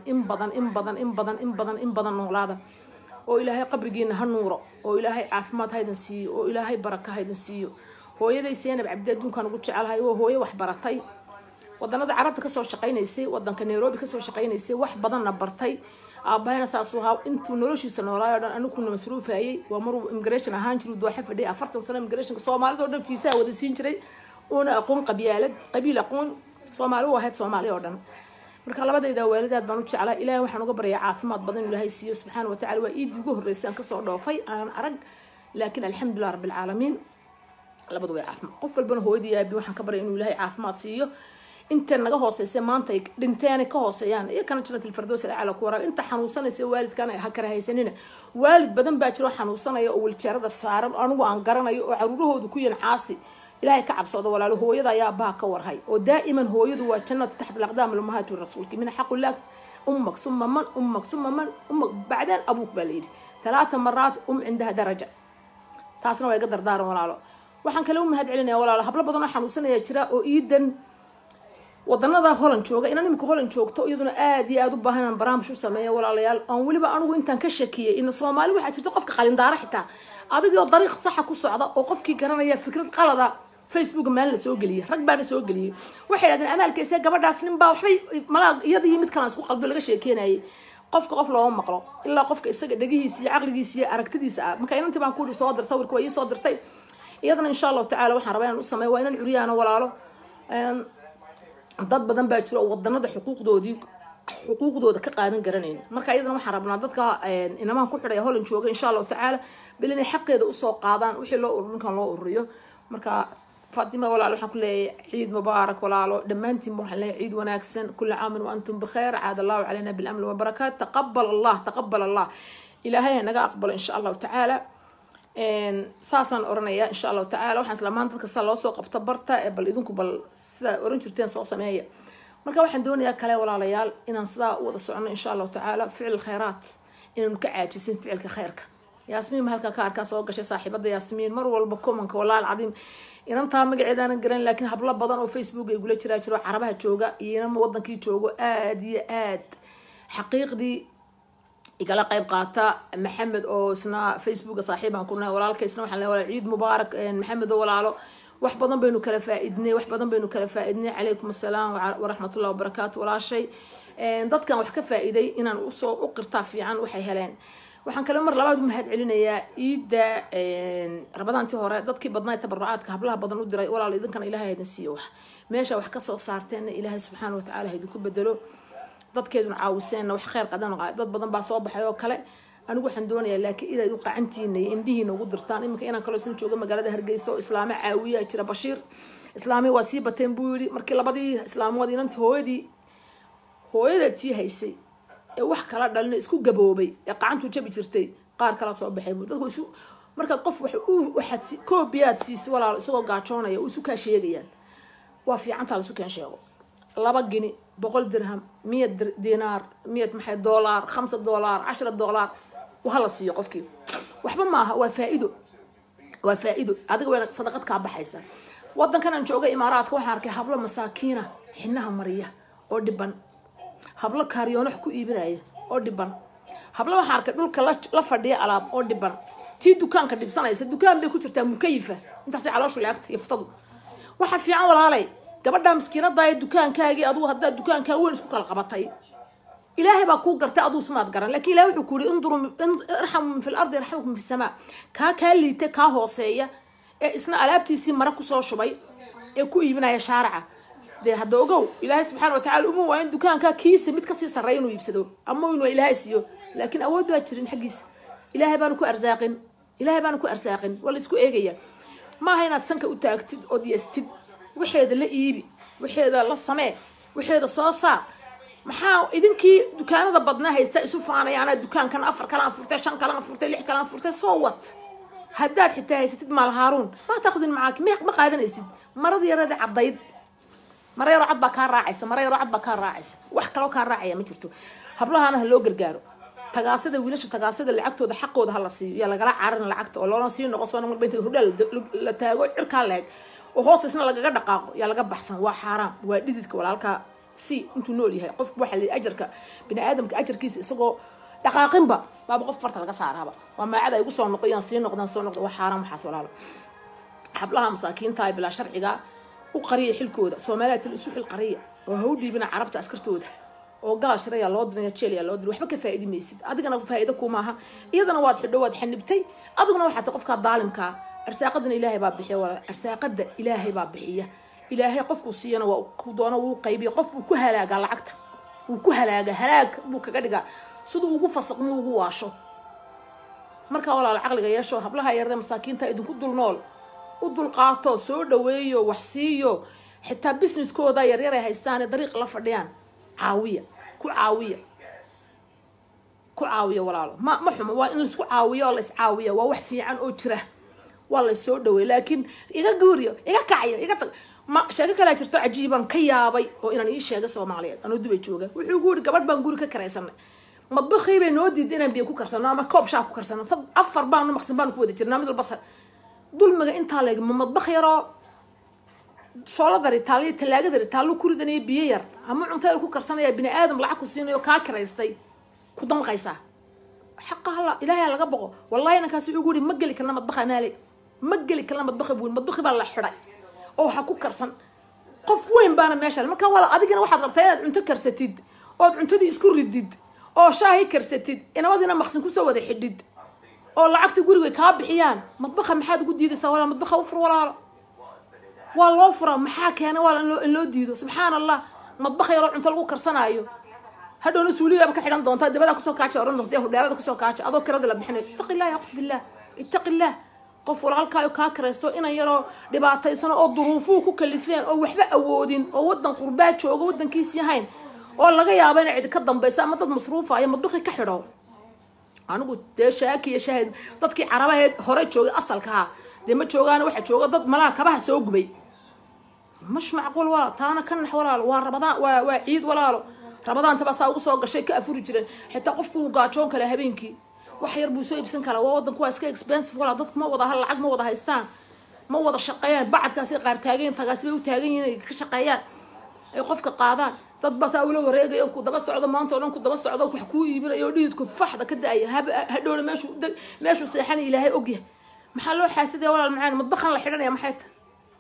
in badan noolaada oo ilaahay qabrigiina ha nuuro oo ilaahay caafimaad haydan siiyo oo ilaahay baraka haydan siiyo hooyaday Seenab Cabdi adduunkan ugu jecelahay oo hooyo wax baratay wadanada carabta ka soo shaqeynaysay wadanka Nairobi ka soo shaqeynaysay wax badanna bartay aabahayna saasoo haa intuu noloshiisa noolaayo dhan anigu kuna masruufayay waa mar immigration ahaan jiru dooxa fadhi 40 sano immigration Soomaalida oo dhan fiisaa wada siin jiray oo aqoon qabiil aqoon Soomaali oo ahayd Soomaali oo dhan marka labadayda waalidaad baan u jeclaa ilaahay waxaan uga baryaa caafimaad badan ilaahay siiyo subhanahu wa ta'ala waa iidii ugu horeysay ka soo dhoofay aan arag laakiin alxamdulillah rabbil caalamiin labadu way caafimaad qof walbana hooyadii aabi waxaan ka baryaa inuu ilaahay caafimaad siiyo inta naga hooseysay maanta ay dhinteen ka hooseeyaan iyo kana jannatul firdaws ala ku waraa inta xanuunsanaysa waalidkana ay hakar haysanina waalid badan baa jiro xanuunsanaya oo wiljarada saaran anigu aan garanayo oo caruurahoodu ku yeen caasi ilaahay ka cabsado walaalo hooyada ayaa baa ka warhay oo daa'iman hooyadu waa jannatu taxta al-aqdaam al-ummahat rasuulki min xaqullah ummak summa man ummak bacdan abuk balidi 3 مرات عندها درجه taasna way ga dardaaran walaalo waxaan kale u mahad celinayaa walaalo hablo badan oo xanuunsanaya jira oo iidan wadanada Holland jooga inaan imika Holland joogto iyaduna aad iyo aad u baahan barnaamij u sameeyo walaalayaal aan waliba anigu intaan ka shakiyay in Soomaali waxa jirta qofka qalindaara xitaa adigoo dariiq sax ku socda oo qofkii garanaya fikrad qalada Facebook meel la soo galiyay rag baa la soo galiyay waxay yiraahdeen Amal Kayse gabadhaas nin baa waxbay malaag iyadii mid kale isku qaldo laga sheekeynayay qofka qof loo maqlo ilaa qofka isaga dhagihiisa iyo aqligiisa iyo aragtidiisa marka inantii baan ku soo dir sawirka way soo dirtay iyadana insha Allah ta'ala waxaan rabaa inaan u sameeyo waa inaan curiyana walaalo dad badan baa jiro wadanada xuquuqdooda ka qaadan garaneen marka iyadana waxaan rabnaa dadka inamaan ku xidhay Holland jooga insha Allah ta'ala bilinay xaqeeda u soo qaadaan wixii loo ururin loo ururiyo marka Fatima walaalo waxaan ku leeyahay ciid mubaarak walaalo dhamaantiin waxaan leeyahay ciid wanaagsan kullu caam wa antum bikhair aad Allah علينا بالامن والبركات تقبل الله ilaahay naga aqbalo insha Allah ta'ala saasan oranaya insha Allah ta'ala waxaan islaamaan dadka soo qabta barta bal idinku bal sida oran jirteen soo sameeya marka waxaan doonayaa kale walaalayaal inaan sidaa u wada socono insha Allah taala ficil khayraat inaan ka caajisin ficilka khayrka yaasmiin halka ka arkaa soo gashay saaxiibada yaasmiin mar walba komanka walaal cadiim inantaa magaceedana garan laakiin habla badan oo Facebook ay gula jiro carabaha jooga iyo wadankii joogo aad iyo aad xaqiiqdii igala qayb qaata maxamed oo isna Facebook saaxiibaan ku nahay walaalkaysna waxaan leeyahay ciid mubaarak maxamed oo walaalo wax badan baynu kala faa'iidnay calaykum assalaam wa rahmatullahi wa barakaatuh walaashay dadkan wax ka faa'iiday inaan u soo u qirtaa fiican waxay heleen waxaan kale mar labaad mahad celinayaa ciida rabadaantii hore dadkii badnaa tabarucaadka hablaha badan u diray walaal idinkana ilaahay idin siiyo wax meesha wax ka soo saarteen ilaahay subxaanahu wa ta'ala idinku bedelo dadkeeduna caawiseen wax khayr qadan dad badan baa soo baxay oo kale anigu waxaan doonayaa laakiin inaad u qacantiinay indhihiina ugu dirtaan iminka inaan kala soo joogo magaalada Hargeysa oo islaamo caawiya jira Bashiir islaami waa sii bateen buu yiri markii labadii islaamood inantii hooyadii haysay ee wax kala dhalna isku gaboobay ee qacantu jabi jirtay qaar kala soo baxay dadku isu marka qof waxaad koobiyaad siisay walaal isagoo gaajoonaya isu ka sheegayaan waa fiican taal isu kan sheego 2 gini 100 dirham 100 dinar 100 maxay dollar 5 dollar 10 dollar وهلا سيو قفكي وحبا maaha waa faa'iido adiga weena sadaqad ka baxaysa wadankan aan jooga imaaraadka waxaan arkay hablo masaakiina xinaha mariya oo dhiban hablo kaariyoono ku iibinaya oo dhiban hablo waxaan arkay dhulka la fadhiya alaab oo dhiban tii dukaanka dhibsanaysa dukaan bay ku jirtaa mukayifa intaas calooshu laagtay iftadu waxa fiican walaalay gabadha miskiinada ay dukaankaagi adigu hadda dukaankaaga weyn isku kala qabatay إلهي باكو قرتي أدو سمات قرن لكن إلهي وحو كوري انظروا ارحموا في الأرض يرحمكم في السماء كاللي تكا هوسية إسنا ألابتي سي مركو صور شبي يكو يبنا يا شارعة دي هدو قو إلهي سبحانه وتعالى أمو وين دكان كيسي متكسي سرين ويبسدو أمو وينو إلهي سيو لكن أود باجرين حقيس إلهي بانكو أرزاقين ولا اسكو إيجيا ما هينا السنك أتاكتد أو ديستد وحيدا لإيبي وحيدا للصماء وحيدا صاصا maxaa idinkii dukaanada badnaa haysta isu faanayaan dukaankan 4 kala furtay 5 kala furtay 6 kala furtay soo wad haddaad xitaa haysatid maal haaruun ma taqdin macaak ma qaadanaysid marada yarada cadayd mara yar cad ba ka raacaysa wax kale oo ka raacaya ma jirto hablahana loo gargaaro tagaasada wiilasha tagaasada lacagtooda xaqooda hala siiyo yaa lagala caarin lacagta oo loona siiyo noqoso mar baynta hudal la taago cirka leeg oo hoos isna lagaga dhaqaaqo yaa laga baxsan waa xaraam waa dhididka walaalka سي انتو نول yahay qof waxa la ajarka bini aadamka ajarkiisa isagoo dhaqaaqinba baaba qof farta laga saaraba waa maacada ay ugu soo noqdaan sii noqdaan wax xaraam waxaas walaalo hablaha masaakiinta ay bila sharciga u qariyo xilkooda Somaliyeed isu xil qariyo oo hawdhiibina carabta askartooda oo gaal shiraya loo diray Chelsea loo diray waxba ka faa'iideysid adigana faa'iido kuma aha iyadana waad xidho waad xanibtay adiguna waxa qofka daalimka arsaaqadna ilaahay baa bixiyo wala arsaaqada ilaahay baa bixiya إلهي قفكو سيانا وكودونا وقيبي قفكو كهلاقا لعقتا وكهلاقا هلاك بوكا قدقا سودو وقو فسقنو وقو واشو مركا ولا العقل ياشو هبلها يرد مساكين تا إدن كدو النول ودو القاطو سودو ويو وحسيو حتى بسنس كودا يريري هايستاني طريق لفرديان عاوية كو عاوية ولا ما حمو وإن لسكو عاوية ولا إسعاوية ووحفي عن أجره والله سودو لكن إيقا قوريو إيقا كعيو إيقا ما شاكا كلا جرتو عجيبا كيابي oo inaan ii sheego Soomaaliyeed anoo dubay jooga wuxuu guuri gabadh baan guuri ka kareysanay madbaxii bay noo diiday inaan biyo ku karsano ama koob shaah ku karsano afar baan maqsin baan ku wada jirnaa mid walba dulmiga inta leeg madbax yaro shoolada Itaaliya talaagada Itaaliya ku ridanay biyo yar ama cuntada ku karsanaya bini aadam lacag ku siinayo ka kareystay ku damqaysa xaqaha ilaahay laga boqo wallahi inankaas wuxuu guuri ma gali karna madbax anaale ma gali karna madbax baa la xiray oo ha ku karsan qof weyn baana meesha marka wala adigana waxaad rabtaa inaad cunto karsatid oo cuntadii isku ridid oo shaahi karsatid inawadina maqsin ku soo wada xidid oo lacagta guriga ka bixiyaan madbaxa maxaad ugu diidaysaa wala madbaxa u fur wala loo fura maxaa keena wala in loo diido subhanallah madbaxa yaro cunto lagu karsanaayo hadhoona suuliga ka xidhan doonta dibada ku soo kaaca oran doonta hudheelada ku soo kaaca adoo kirada la bixinay taqillah ya billah ittaqillah qof walaalkaayo ka kareysto inaan yaro dhibaataysan oo duruufo ku kalifeen oo waxba awoodin oo wadan qurbaa jooga wadankiisa yahayn oo laga yaabo in cid ka dambaysa ama dad masruufa ay madbaxi ka xidho anigu deeshaaki shaahid dadkii carabaheed hore joogay asalka de ma joogaan waxa jooga dad malaha kabaha soo gubay مش معقول ولا تانا كنح ولا ورمضان وعيد ولا رمضان تبى ساوق سوق شيء كأفور جرين حتى قفكوا قاعدون كلا هبينكي وحير بوسوي بسن كلا ووضن كواس كي إكسبنسيف ولا ضدك ما وضع هالعقد ما وضع هيستان ما وضع شقيان بعد كاسي قار تاجين تقاسي وتاجين كشقيان قفك قاعدان dad bas awlo wareegay oo ku daba socdo maanta oo dhan ku daba socdo wax ku iibinayo dhididku faxda ka daay hadhow meeshu seexan ilaahay ogyahay maxaa loo xaasiday walaal macaan madbaxan la xidhanaya maxay tahay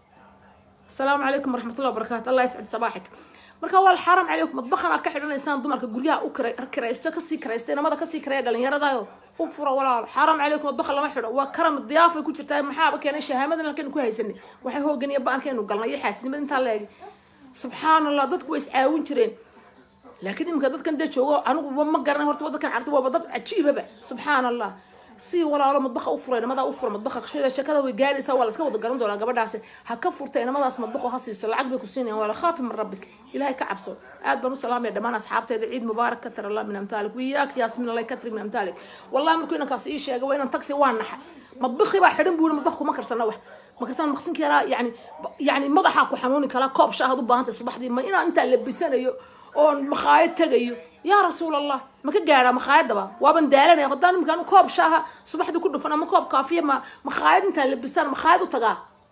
السلام عليكم ورحمة الله وبركاته الله يسعد صباحك marka wal xaram عليكم madbaxan ka xidhanaysaan dumarka guryaha u kiraysto ka sii kiraysto namada ka sii kiray dhalinyarada u furo walaal xaram عليكم madbaxan lama xidho waa karam diyaafay ku jirtaa maxaa ba keenay shahaamadan halkan ku haysanay waxay hooganiya baankeenu galnay xaasidnimada inta leeg سبحان الله dadku way iscaawin jireen laakiin imka dadkan de joogo anigu ma garanay horta dadkan aragtay waa dad cajiibaba subxaan allah si walaalo madbaxa u furay namada u furay madbaxa shakada way gaaraysaa waa la iska wada garan doonaa gabadhaas ha ka furtay namadaas madbaxa ha siiso lacag bay ku siinayaan wala khaaf min rabbik ilaahay ka cabso aad baan u salaamay dhamaan asxaabteeda ciid mubaarak ka tar allah min amtalik wiyaak yaasmin allah ka tar min amtalik wallahi markuu inankaas ii sheegay waa inaan taxi waan naxay madbaxi baa xidhan buur madbaxku ma karsana wax مكسان مقسم كيرا يعني مضحى كحنوني كلا كوب شاهد وبانت الصبح دي ما إنا أنت اللي بيسنيو أو مخايد تجيو يا رسول الله ما كجارة مخايد دبا وابن دارنا يقدرنا مكانو كوب شاه الصبح دي كله فأنا ما كوب كافية ما مخايد أنت اللي بيسن مخايد وتجا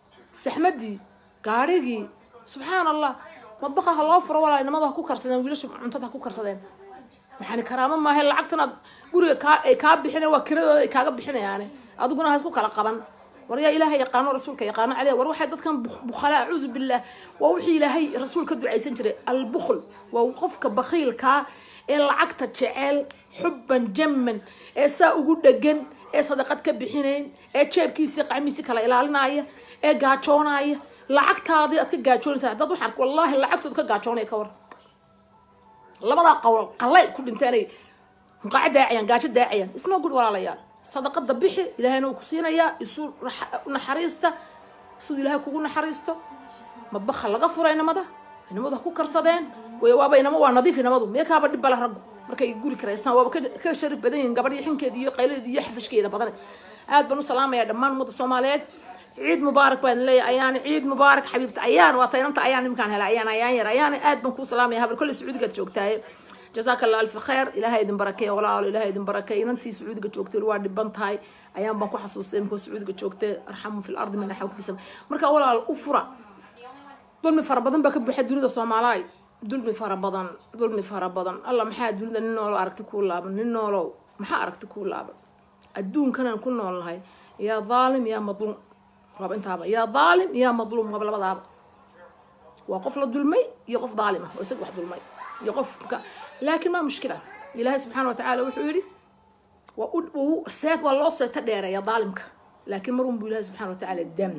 سحمدي قاريجي سبحان الله مطبخها الله فر ولا إنما ده كوكر سدان ويلش عنتها كوكر سدان يعني كرامة ما هي العقتنا قولي كاب بحنا وكرا كاب بحنا يعني أدوقنا هذا كوكر قبل وريا إلهي يقانو رسولك يقانو عليه وروح دad kan بخلاء أعوذ بالله ووحي إلهي رسولك دعيسن جري البخل ووقفك بخيلك العقد جعل حبا جما إسا ugu dhagan صدقات كبحينين جيبكيسي قعميسي kala ilaalinaya gaajoonaya lacagtaadii aad ka gaajoonaysaa dad waxaan wallahi lacagtood ka gaajoonay ka war labada qowl qalay ku dhintaanay qaacida ayaan gaajo daaciyaan isna gud walaalayaal صدقة ضبيحي إلهي نو كسينا يا يسوع نحريسته سو إلهي كوكو نحريسته مطبخ لغفر أنا ماذا أنا ماذا كوكر صدين ويوابا أنا ما نظيف أنا ماذا ميك هابا دبلا رجو مركا يقول كريسنا وابا كشرف بدين قبل يحين كذي قيل دي يحفش كذا بدل عاد بنو سلامة يا دمان مود الصوماليات عيد مبارك بين لي أيان عيد مبارك حبيبة أيان وطيرمت أيان مكان هلا أيان عاد بنكو سلامة يا هبل كل سعود قد جوكتاي جزاك الله ألف خير إلهي يدن بركة ولا إلهي يدن بركة أنتي سعود قد جوكتي الواد بنتهاي أيام بنكو حسوسين كو سعود قد جوكتي أرحموا في الأرض من نحوك في السماء مركا ولا الأفرة دول مفربضن بكب حد دولة صومالاي دول مفربضن الله محاد دولة ننولو أركت كل لابن ننولو محا أركت كل لابن الدون كنا نكون والله يا ظالم يا مظلوم رب انت هذا يا ظالم يا مظلوم قبل هذا وقف الظلمي يقف ظالمه ويسق واحد ظلمي يقف لكن ما مشكلة إلهي سبحانه وتعالى وحوري وسيت والله ستدير يا ظالمك لكن مرون بإلهي سبحانه وتعالى الدم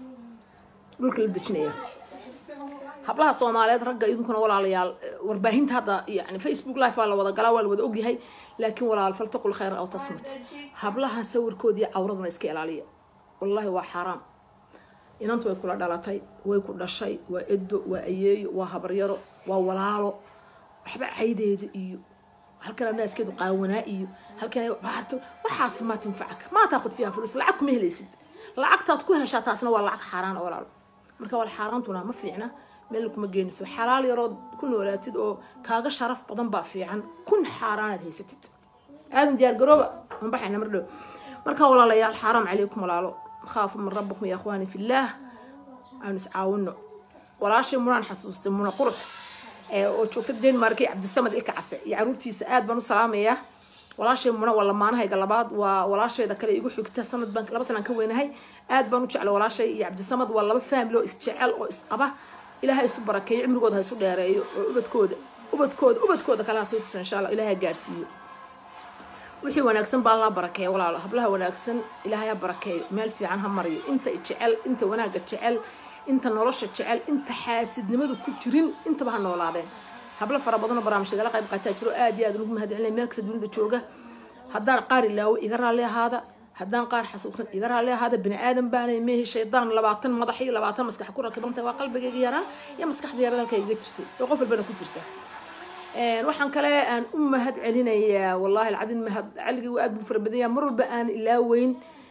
دول كل دشنية هبلها صوماليات رجع يدكون ولا عليال ورباهين هذا يعني فيسبوك لايف ولا وضع قلاوة ولا وجه هاي لكن ولا فلتقل خير أو تصمت هبلها سور كودي عورضنا إسكيل عليه والله هو حرام إن أنتوا يكون دلاتي ويكون الشيء وإدو وأيي وهبريرو وولالو waxba caydeeda iyo halkan الناس كده قاونا iyo halkan baarto waxaas ma tinfacak ma taaqad fiha fulus lacag kuma helaysid lacagtaad ku heshaa taasna waa lacag xaraan oo walaal marka wal xaraantuna ma fiicna meel kuma geenayso xalaal yaro ku noolaatid oo kaaga sharaf badan baa fiican kun xaraanad haysatid aadan diyaar garooba ma baxayna mar dhow marka walaalayaal xaraam calaykum walaalo khaafu min rabbikum ya akhwani fillah aan iscaawino walaashay muraan xasuustay muna qurux oo joogtay Denmark Cabdisamad ilka case iyo caruurtiisa aad baan u salaamayaa walaashay muna wala maanahayga labaad waa walaashayda kale igu xigta sanad baan laba sanad ka weynahay aad baan u jecel walaashay iyo Cabdisamad waa laba family oo isjecel oo isqaba ilaahay isu barakeeyo cimrigooda ha isu dheereeyo ubadkooda kala soo tusay insha Allah ilaahay gaarsiiyo wixii wanaagsan baa Allah barakeeyo walaalo hablaha wanaagsan ilaahay ha barakeeyo meel fiican ha mariyo inta jecel inta wanaaga jecel inta nolosha jecel inta xaasidnimadu ku jirin inta baa noolaadeen habla fara badan oo barnaamijyada qayb qaata jiro aad iyo aad ugu mahadcelinay meel kasta dunida jooga haddaan qaar ilaawo iga raali ahaada haddaan qaar xasuusan iga raali ahaada bini aadan baanay meehi shaydaan 20 madax iyo 20 maskax ku rakibantay waa qalbigayga yaraa iyo maskaxda yaraa halka iga jirtay oo qof walba ku jirta waxaan kale aan u mahadcelinayaa wallahi alcadin mahad caligi aad buu farbadaya mar walba aan ilaaweyn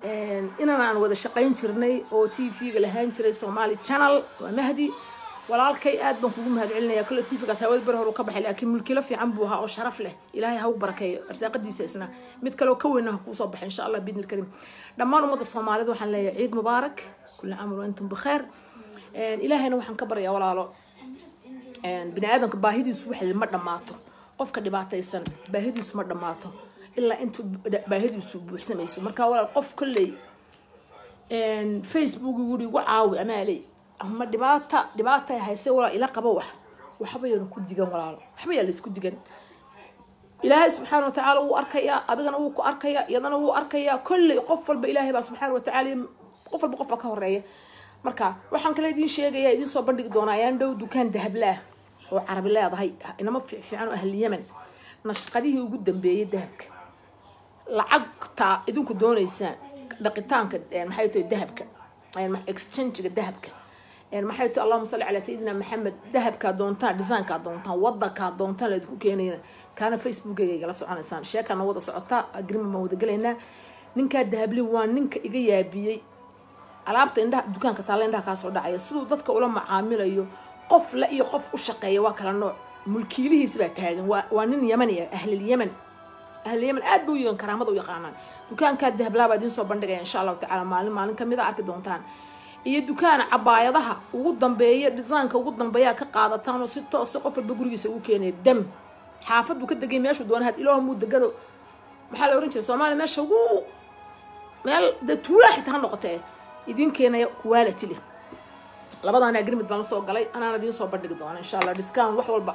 inaan wada shaqayn jirnay oo TV-ga lahaan jiray Somali channel waa Mahdi walaalkay aad baan kugu mahadcelinayaa kala TV-gaas hawada bar hor ka baxay laakiin mulkila fiican buu ahaa oo sharaf leh ilaahay ha u barakeeyo arsaaqadiisa isna mid kale oo ka weyn ah ku soo baxay insha Allah bidnil karim dhammaan umada Soomaaliyeed waxaan leeyahay ciid mubaarak kullu aam wa antum bikhair ilaahayna waxaan ka baryaa walaalo bini aadamka baahidiisu waxa ma dhamaato qofka dhibaataysan baahidiisu ma dhamaato ilaa intuu baahidiisu buuxsamayso marka walaal qof kulay Facebook guri ugu caawi Amalay ama dhibaata hayse walaal ila qabo waxba yaan ku digan walaal waxba yaa la isku digan ilaahay subhanahu wa ta'ala uu arkaya adigana uu ku arkaya iyadana uu arkaya kulli qof walba ilaahay baa subhanahu wa ta'ala qof walba qofka ka horeeya marka waxaan kale idin sheegayaa idin soo bandhigi doonaa ayaan dhow dukaan dahabla oo carabi leedahay inama fiican oo ahli Yemen nashqadihii ugu dambeeyay dahabka lacagta idinku doonaysaan dhaqitaanka maxay tahay dahabka exchange-ga dahabka maxay tahay Allahumma salli ala sayyidina Muhammad dahabka doontaan design-ka doontaan waddanka doontaan la idinku keenayna kana Facebook-gayga la soconaysaan sheekana wada socota agreement ma wada galeynaa ninka dahabli waa ninka iga yaabiyay alaabta indhaha dukaanka taala indhaha ka soo dhacaya sidoo dadka ula macaamilayo qof la iyo qof u shaqeeya waa kala nooc mulkiilihiis baa taagan waa nin Yemani ahli Yemen aad buu yeelan karaamada u yaqaanaan dukaanka dahablaaba idin soo bandhigaya insha Allah ta'ala maalin kamida arki doontaan iyo dukaan cabaayadaha ugu dambeeya design-ka ugu dambeeya ka qaadataan oo si toos qof walba gurigiisa ugu keenay dam xaafadu ka dagay meeshu doonaad ilaahu muu dagado maxaa la oran jiray Soomaaliya meesha ugu meel tuula xitaa noqotay idin keenay quality leh labadana agreement baan soo galay anana idin soo bandhigi doona insha Allah discount wax walba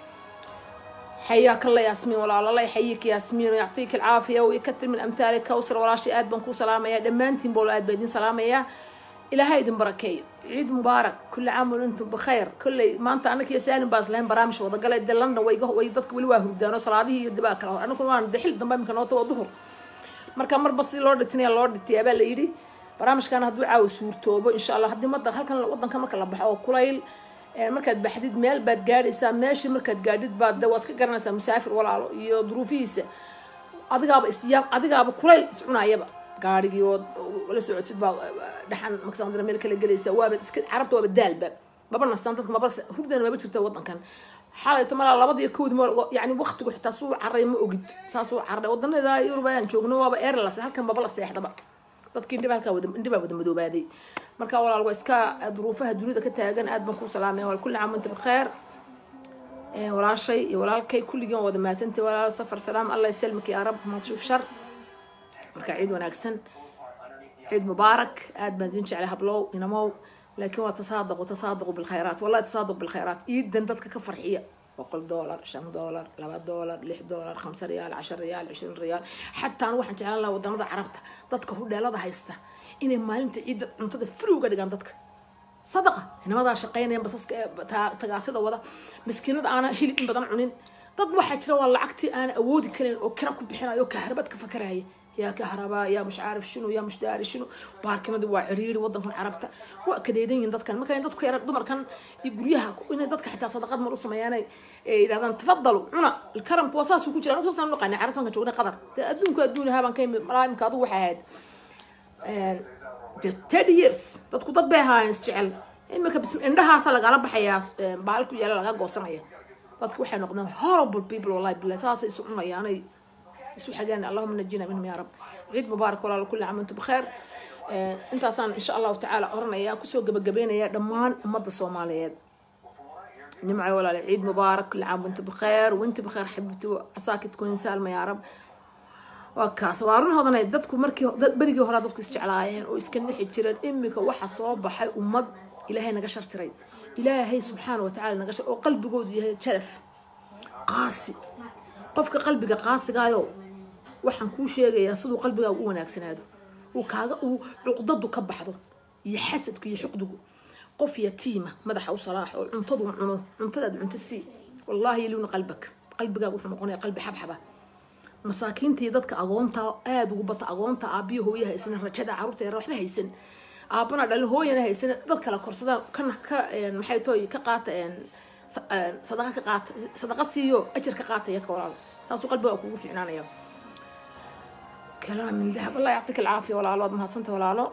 حياك الله ياسمين ولا الله يحييك ياسمين ويعطيك العافية ويكثر من أمثالك وسر ولا شيء بنكو سلامة يا دمانتين بولا بدين سلامة يا إلى هاي بركة عيد مبارك كل عام وأنتم بخير كل ما أنت أنا كيسان باز لين برامج وضع قال يدلنا ويضدك بالواه بدنا صلاة هي دباك أنا كل ما دحيل دم يمكن أوتو الظهر مركب مر بس لورد الثانية لورد التيابة اللي يدي برامج كان هدول عاوز صورته إن شاء الله هدي مدة هل كان الوطن كم كلا بحاول كليل markaad baxdid meel baad gaadhaysaa meeshii markaad gaadhid baad waad ka garanaysaa musaafir walaalo iyo duruufihiisa adigaaba kulayl iscunayaba gaarigii oo la socotid baa dhaxan maksandina meel kala galaysaa waaba iska carabta waaba daalba baba nastaan dadka maba hubdana maba jirta wadankan xalayto mala labadii kood yani waqtigu xitaa soo caray ma ogid saasoo caray wadanada Yurubaan joogno waaba airlines halkan baba la seexdaba dadkii indhiba wada madoobaaday marka walaal waa iska duruufaha dunida ka taagan aad baan ku salaamay wal kulli aam inta bixeer walaashay iyo walaalkay kulligood wada maasantay walaal safar salaam Allah ysalmika ya rab ma tshuf shar marka ciid wanaagsan ciid mubaarak aad baan idin jecelahay hablow inamow laakiin waa tasaadaqu bil khayraat wallahi tasaadaqu bil khayraat iidan dadka ka farxiya $100 $5 $2 $6 $5 ريال 10 ريال 20 ريال حتى أنا واحد جعلنا ودنا عربته ضدك هو ده هيسته إني ما أنت عيد أنت فريق قاعد ضدك صدقة هنا ما ضاع شقينا بس تقاصد وضع مسكين أنا هي اللي بدنا عنين ضد واحد شلون والله عكتي أنا أودي كلين وكركم بحنا يو كهربتك فكرة هي يا كهرباء يا مش عارف شنو يا مش داري شنو بارك ما دوا عريري وضن في عربته وكذا يدين ضد كان ما كان ضدك يا رب دمر كان يقوليها إن ضدك حتى صدقات مرص مياني إذا تفضلوا عنا الكرم بواساس وكجرا نقص أنا نقعني عرفتنا كجونا قدر أدونك هذا كان مرايم كادو واحد just 10 years ضدك ضد بها ينسجعل إما كبس عندها صار قرب حياة بالكو يلا لقى قصنايا ضدك واحد نقدم horrible people والله بالله ساس يسوعنا يعني يسوع حاجانا اللهم نجينا منهم يا رب عيد مبارك ولا كل عام وانتم بخير انت اصلا ان شاء الله تعالى قرنا يا كسو جبجبينا يا دمان امد الصوماليات نمعي ولا عيد مبارك كل عام وانتم بخير وانت بخير حبيبتي عساك تكون سالمه يا رب وكاس وارن هذا dadku markii barigii hore dadku isjeclaayeen oo iska nixi jireen imika waxa soo baxay ummad ilaahay naga shartiray ilaahay subhanahu wa ta'ala naga oo qalbigoodu yahay sharaf qaasi qofka qalbiga qaasigaayo waxaan ku sheegayaa sidoo qalbiga u wanaagsanaado oo kaaga uu cuqdadu ka baxdo iyo xasadku iyo xuqdigu qof yatiima madaxa u salaax oo cuntada cunto si wallahi iluna qalbiga wuxuu noqonayaa qalbi xabxaba masaakiintii dadka agoonta aad ugu bata agoonta aabiyo hooyaha isna rajada carruurta yar waxba haysan aabana dhalin hooyana haysan dad kala korsadaan kana ka maxay tooy ka qaateen sadaqa siiyo ajir ka qaatay ka walaal taasoo qalbiga kugu fiicnaanaya كلام من ذهب الله يعطيك العافية ولا الله ما هتصنت ولا الله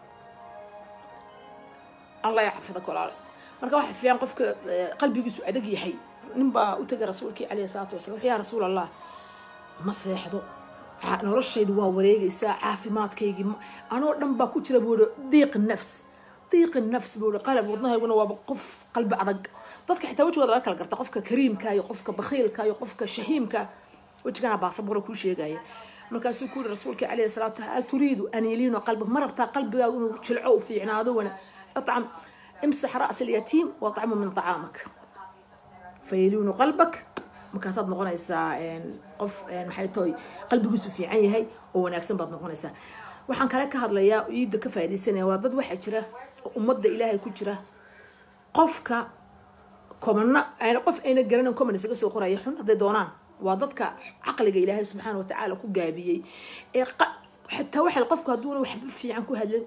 الله يحفظك ولا الله مركب واحد فيان قفك قلبي يسوع أدق يحي نبى أتجا رسولك عليه الصلاة والسلام يا رسول الله ما صيحضو نرشي دوا وريجي ساعة في مات كيجي أنا نبى كتير بقول ضيق النفس بقول قلب وضنها يقولنا وبقف قلب أدق ضدك حتى وجه وضعك القرط قفك كريم كاي قفك بخيل كاي قفك شهيم كا وجه كان بعصبره كل شيء جاي مركز يقول رسولك عليه الصلاة والسلام هل تريد أن يلين قلبك مربط قلبك وتشلعوا في عناده وانا أطعم امسح رأس اليتيم واطعمه من طعامك فيلون قلبك مكاسب نقونيسا قف محيطوي قلبك يوسف يعني هي وناكسن بعض نقونيسا waxaan kale ka hadlayaa iida ka faa'iideysanaya waa dad waxa jira ummadda Ilaahay ku jira qofka komana ay qof ayna garanin komana isaga soo qoraya xun haday doonaan waa dadka aqliga Ilaahay subhanahu wa ta'ala ku gaabiyay ee hatta waxa qofka haduuna wax fiican ku hadlin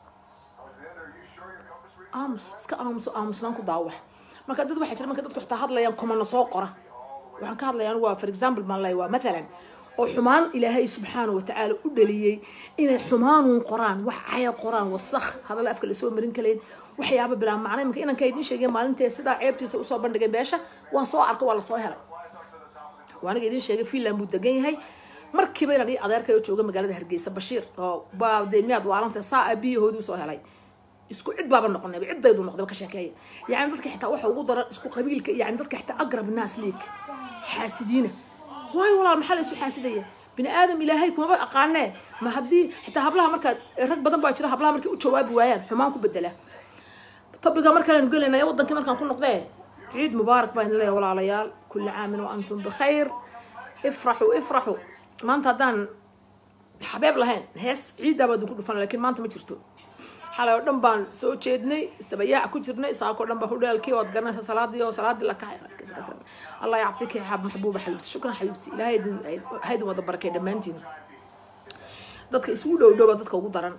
aamusnaan ku daawax marka dad waxa jira marka dadku xitaa hadlayaan komana soo qora waxaan ka hadlayaan waa for example man lay waa مثلا oo xumaan Ilaahay subhanahu wa ta'ala u dhaliyay inay xumaan u qoraan wax ay qoraan wasakh hadal afka la soo marin kaleen waxyaabo bilaa macna marka inaan ka idin sheegay maalintii sida ceebtiisa u soo bandhigay beesha waan soo arkay waa la soo helay waan idin sheegay fiilan buu degan yahay markiiba inaan adeerkay oo jooga magaalada Hargeysa Bashiir oo baabdeemiyaad waaranta saabiyahood u soo helay isku cid baaba noqonay ciidaydu noqday ka sheekeeyay yaani dadka xitaa waxa ugu daran isku qabiilka yaani dadka xitaa aqrab naas leek xaasidiina واي والله المحل يسوي حاسدية بني آدم إلهي كم بقى قانة ما هدي حتى هبلها مركز الركب بدن بايشرها هبلها مركز وشواب ويان حمانكم بدله طب بقى مركز نقول لنا يوضن كمان كان كنا قضاء عيد مبارك بين الله ولا عيال كل عام وأنتم بخير افرحوا ما أنت دان حبايب لهين هس عيد بدو كله فن لكن ما أنت مجرتوا حلا ودن بان سو تشدني استبيع كجرني ساكو دن بحول الكي وتقرنا صلاة لك الله يعطيك يا حب محبوبة حبيبتي شكرا حبيبتي لا هيدي وضع بركة دمانتين dadka isugu dhow dadka ugu daran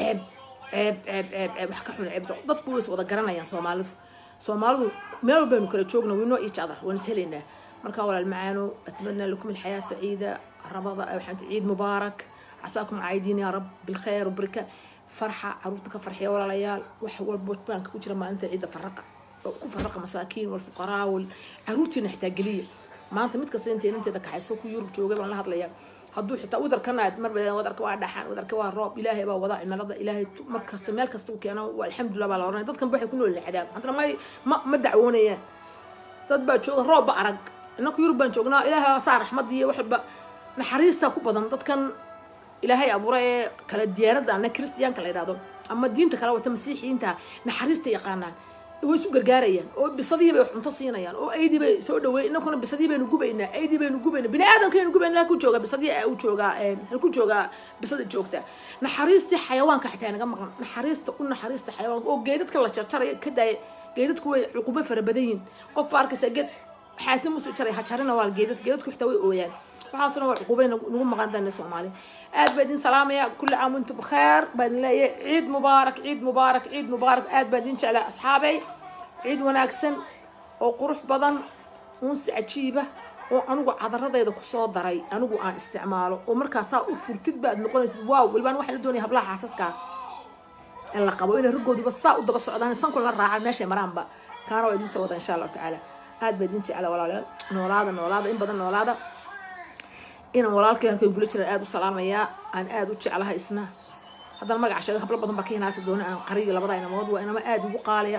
wax ka xun ceebta dadku way wada garanayaan Soomaalidu meel walba aynu kala joogno wayno each other waan ishelayna marka walaal macaano atmanna lakum alxayaa saciida rabada waxaan ciid mubaarak asaakum caaydiin ya rab bil khayr wa baraka farxa caruurta ka farxiya walaalayaal wax walba banka ku jira maalinta ciida farqa ku farqa masaakiin wal fuqaraa wal caruurtina xitaa galiya maanta mid kasta inteeda ka hayso ku Yurub joogay baan la hadlayaa hadduu xitaa wadarkana aad mar badan wadarka waa dhaxan wadarka waa roob Ilaahay baa wada cimilada Ilaahay markaas meel kasta uu keeno waa alxamdulillah baa la oranay dadkan waxay ku nool xadaab hadana ma dacwoonayaan dad baa jooga roob arag inaka Yurub baan joognaa Ilaahay saa raxmad iyo waxba naxariista ku badan dadkan Ilaahay abuuray kala diyaarada ana Kristiyaanka la yiraahdo ama diinta kala wata masiixiinta naxariista yaqaanaan way isu gargaarayaan oo bisadii bay xunta siinayaan oo aydii bay soo dhaweey inaguna bisadii baynu gubaynaa aydii baynu gubaynaa bini aadamkeenu gubaynaa ku jooga bisadii ay u jooga bisada joogta naxariista xayawaanka xitaa naga maqan naxariista xayawaanka oo geedadka la jarjaray ka day geedadku way cuqubo farabadan qof arkaysa geed xaasim u jaray hajarina waa geedadku xitaa way ooyaan waxaasna waa cuqubo nagu maqan dana Soomaali aad baadin salaamaya kulli caam intu bixeer baan leeyahay ciid mubaarak aad baadin jeclaa asxaabay ciid wanaagsan oo qurux badan unsi cajiiba oo anigu cadaradayda ku soo daray anigu aan isticmaalo oo markaas u furtid baad noqonaysid waaw walbaan waxa la doonay hablaha xaasaska in la qabo in ragooduba saa u daba socdaan san kula raacan meesha maraanba kaana waa idin soo wada insha Allah taala aad baadin jeclaa walaalayaal noolaada in badan noolaada إن ولالك هنكون يقول لك أنا أدو سلامة يا أنا أدو تشعلها إسنا هذا المرجع عشان قبل بدن بكيه ناس دون أنا قريب لبضع أنا موضوع أنا ما أدو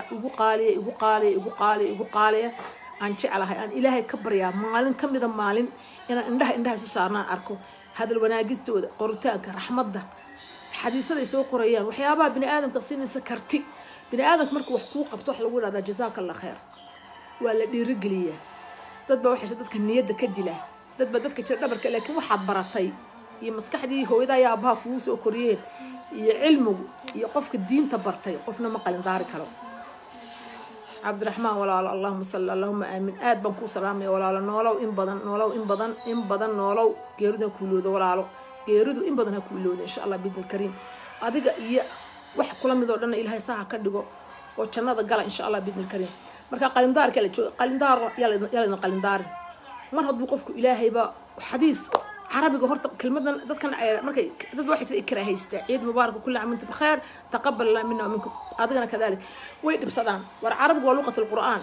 يقالي أن تشعلها أن إلهي كبر يا مالن كم ذا مالن أنا إنده سوسارنا أركو هذا الوناجز تود قرتاك رحمة ده حديث هذا يسوق قريان وحيابا بني آدم قصين سكرتي بني آدم مركو حقوق بتوح الأول هذا جزاك الله خير ولا دي رجلية تتبع وحش تتك النية كدلة dadka jir dhabarka laakiin waxa baratay iyo maskaxdii hooyada ayaa abaha ku soo koriyeen iyo cilmigu iyo qofka diinta bartay qofna ma qalin daari karo Abdurrahman walaal Allahumma salli Allahumma aamin aad baan ku salaamay walaal noolow in badan noolow geeridu kuuloodo walaalo geeridu in badan ha kuuloodo insha Allah bidil kariim adiga iyo wax kula mid oo dhan Ilaahay saha ka dhigo oo jannada gala insha Allah bidil kariim marka qalin daar yalla qalin daar mar haduu qofku Ilaahay ba xadiis عربي هرت كلمة ذات كان مركي ذات واحد إكره هيستا عيد مبارك وكل عام وأنتم بخير تقبل الله منا ومنكم أدينا كذلك وين بصدام والعربي ولغة القرآن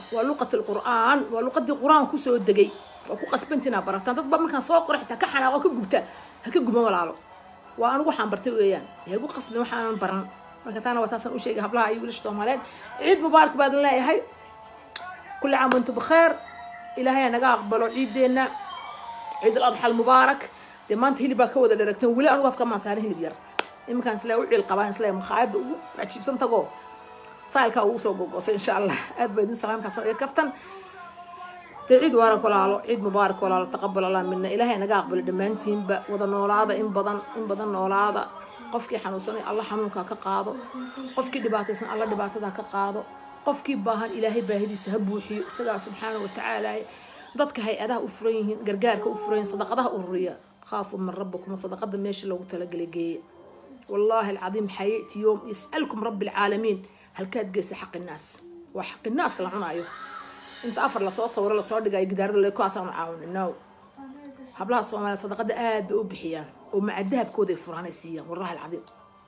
ولغة القرآن كسو الدقي وكو قسبنتنا برتان ذات باب كان سوق رحتها كحنا وكو جبتها هكو جبنا ولا علو وأنا وحنا برتي ويان يقول قسم وحنا بران marka taana wataasan u sheegay hablaha ay wiilasha Soomaaliyeed ciid mubaarak baad leeyahay كل عام وأنتم بخير إلهي naga aqbalo ciideena ciid al-adha mubaarak de maanta hilibaa ka wada dheregtan wali aan wafka ma saarin hilib yar imkaan isla u ciil qabaan isla maqaayad ugu rajibsan tago saalka ugu soo gogoosay insha Allah aad baydin salaamka soo kaftan ciid waara kulaalo ciid mubaarak walaalo taqabbal Allah minna ilaahay naga aqbalo dhamaantiinba wada noolaada in badan noolaada qofkii xanuunsanay Allah xanuunka ka qaado qofkii dhibaataysan Allah dhibaatada ka qaado qofkii baahan ilaahay baahidiisa ha buuxiyo isaga subhanahu wa ta'ala dadka hay-adaha u furan yihiin gargaarka u furan sadaqadaha ururiya khaafu min rabbikum sadaqada meesha loogu talagalay wallahi alazim hayati yawm yas'alukum rabbil alamin hal kaad geesi xaq الناس wa xaq الناس kala cunaayo inta afar la soo sawiro la soo dhigay gidaarada la ku asan caawin no hablaha Soomaaliyeed sadaqada aad u bixiyaan oo macadahabkooda furanaysiiyaan wallahi alazim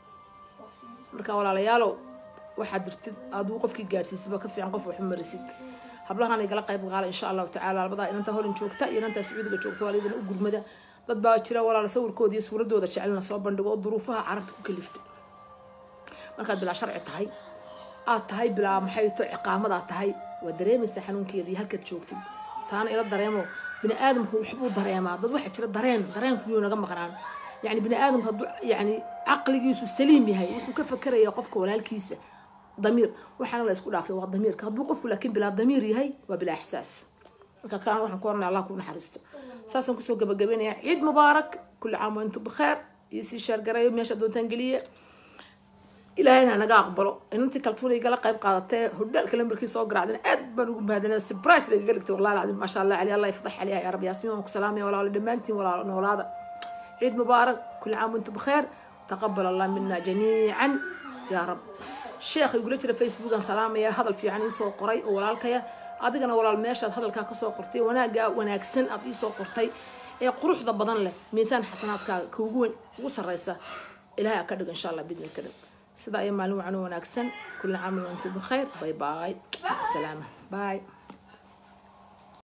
marka walaalayaalo waxa dirtid aad uu qofkii gaarsiisaba ka fiican qof wax marisid hablahan ay kala qayb qaadan insha Allah ta'ala labada inta horin joogta iyo inta Sacuudiga joogta waalidina u gurmada dad baa jira walaal sawirkooda iyo suuradooda jecelna soo bandhigo duruufaha carabta ku kaliftay marka bila sharci tahay aad tahay bila maxay to iqaamada tahay waa dareemaysa xanuunkeedii halka joogtid taana ila dareemo bini aadamku wuxuu dareemaa dad waxa jira dareenku iyo naga maqnaan yani bini aadamku yani aqligiisu saliim yahay wuxuu ka fakarayaa qofka walaalkiisa ضمير وحنا لا اسكو دافي وا ضمير كهدو قفكو لكن بلا ضمير يحيى وبلا احساس marka kaan waxaan ku ornaa Allah ku naxariisto saasan ku soo gabagabeynaya ciid mubaarak كل عام وانتم بخير يسي شارغarayo meesha doontaan galiye ilaahayna naga aqbalo intii kaltuulay gala qayb qaadatay hudal kale markii soo garaacdeen aad baan ugu baahdanaa surprise bay galagtay wallahi alazim ma sha Allah ali Allah yafdax aliha ya rabbi yasmiin ku salaamay walaal dhamaantiin walaal noolaada ciid mubaarak كل عام وانتم بخير تقبل الله منا جميعا يا رب الشيخ يقول لك فيسبوك ان سلام يا هذا في يعني سو قري ولالكيا adigana walaal meeshaad hadalka ka soo qortay wanaaga wanaagsan aad ii soo qortay ee quruxda badan leh miisaan xasanaadka kuugu weyn ugu sareysa ilaahay ka dhigo insha Allah bidin kadib sida ay maalin wanaagsan kullu aam wa antum bi khair bye bye salaam bye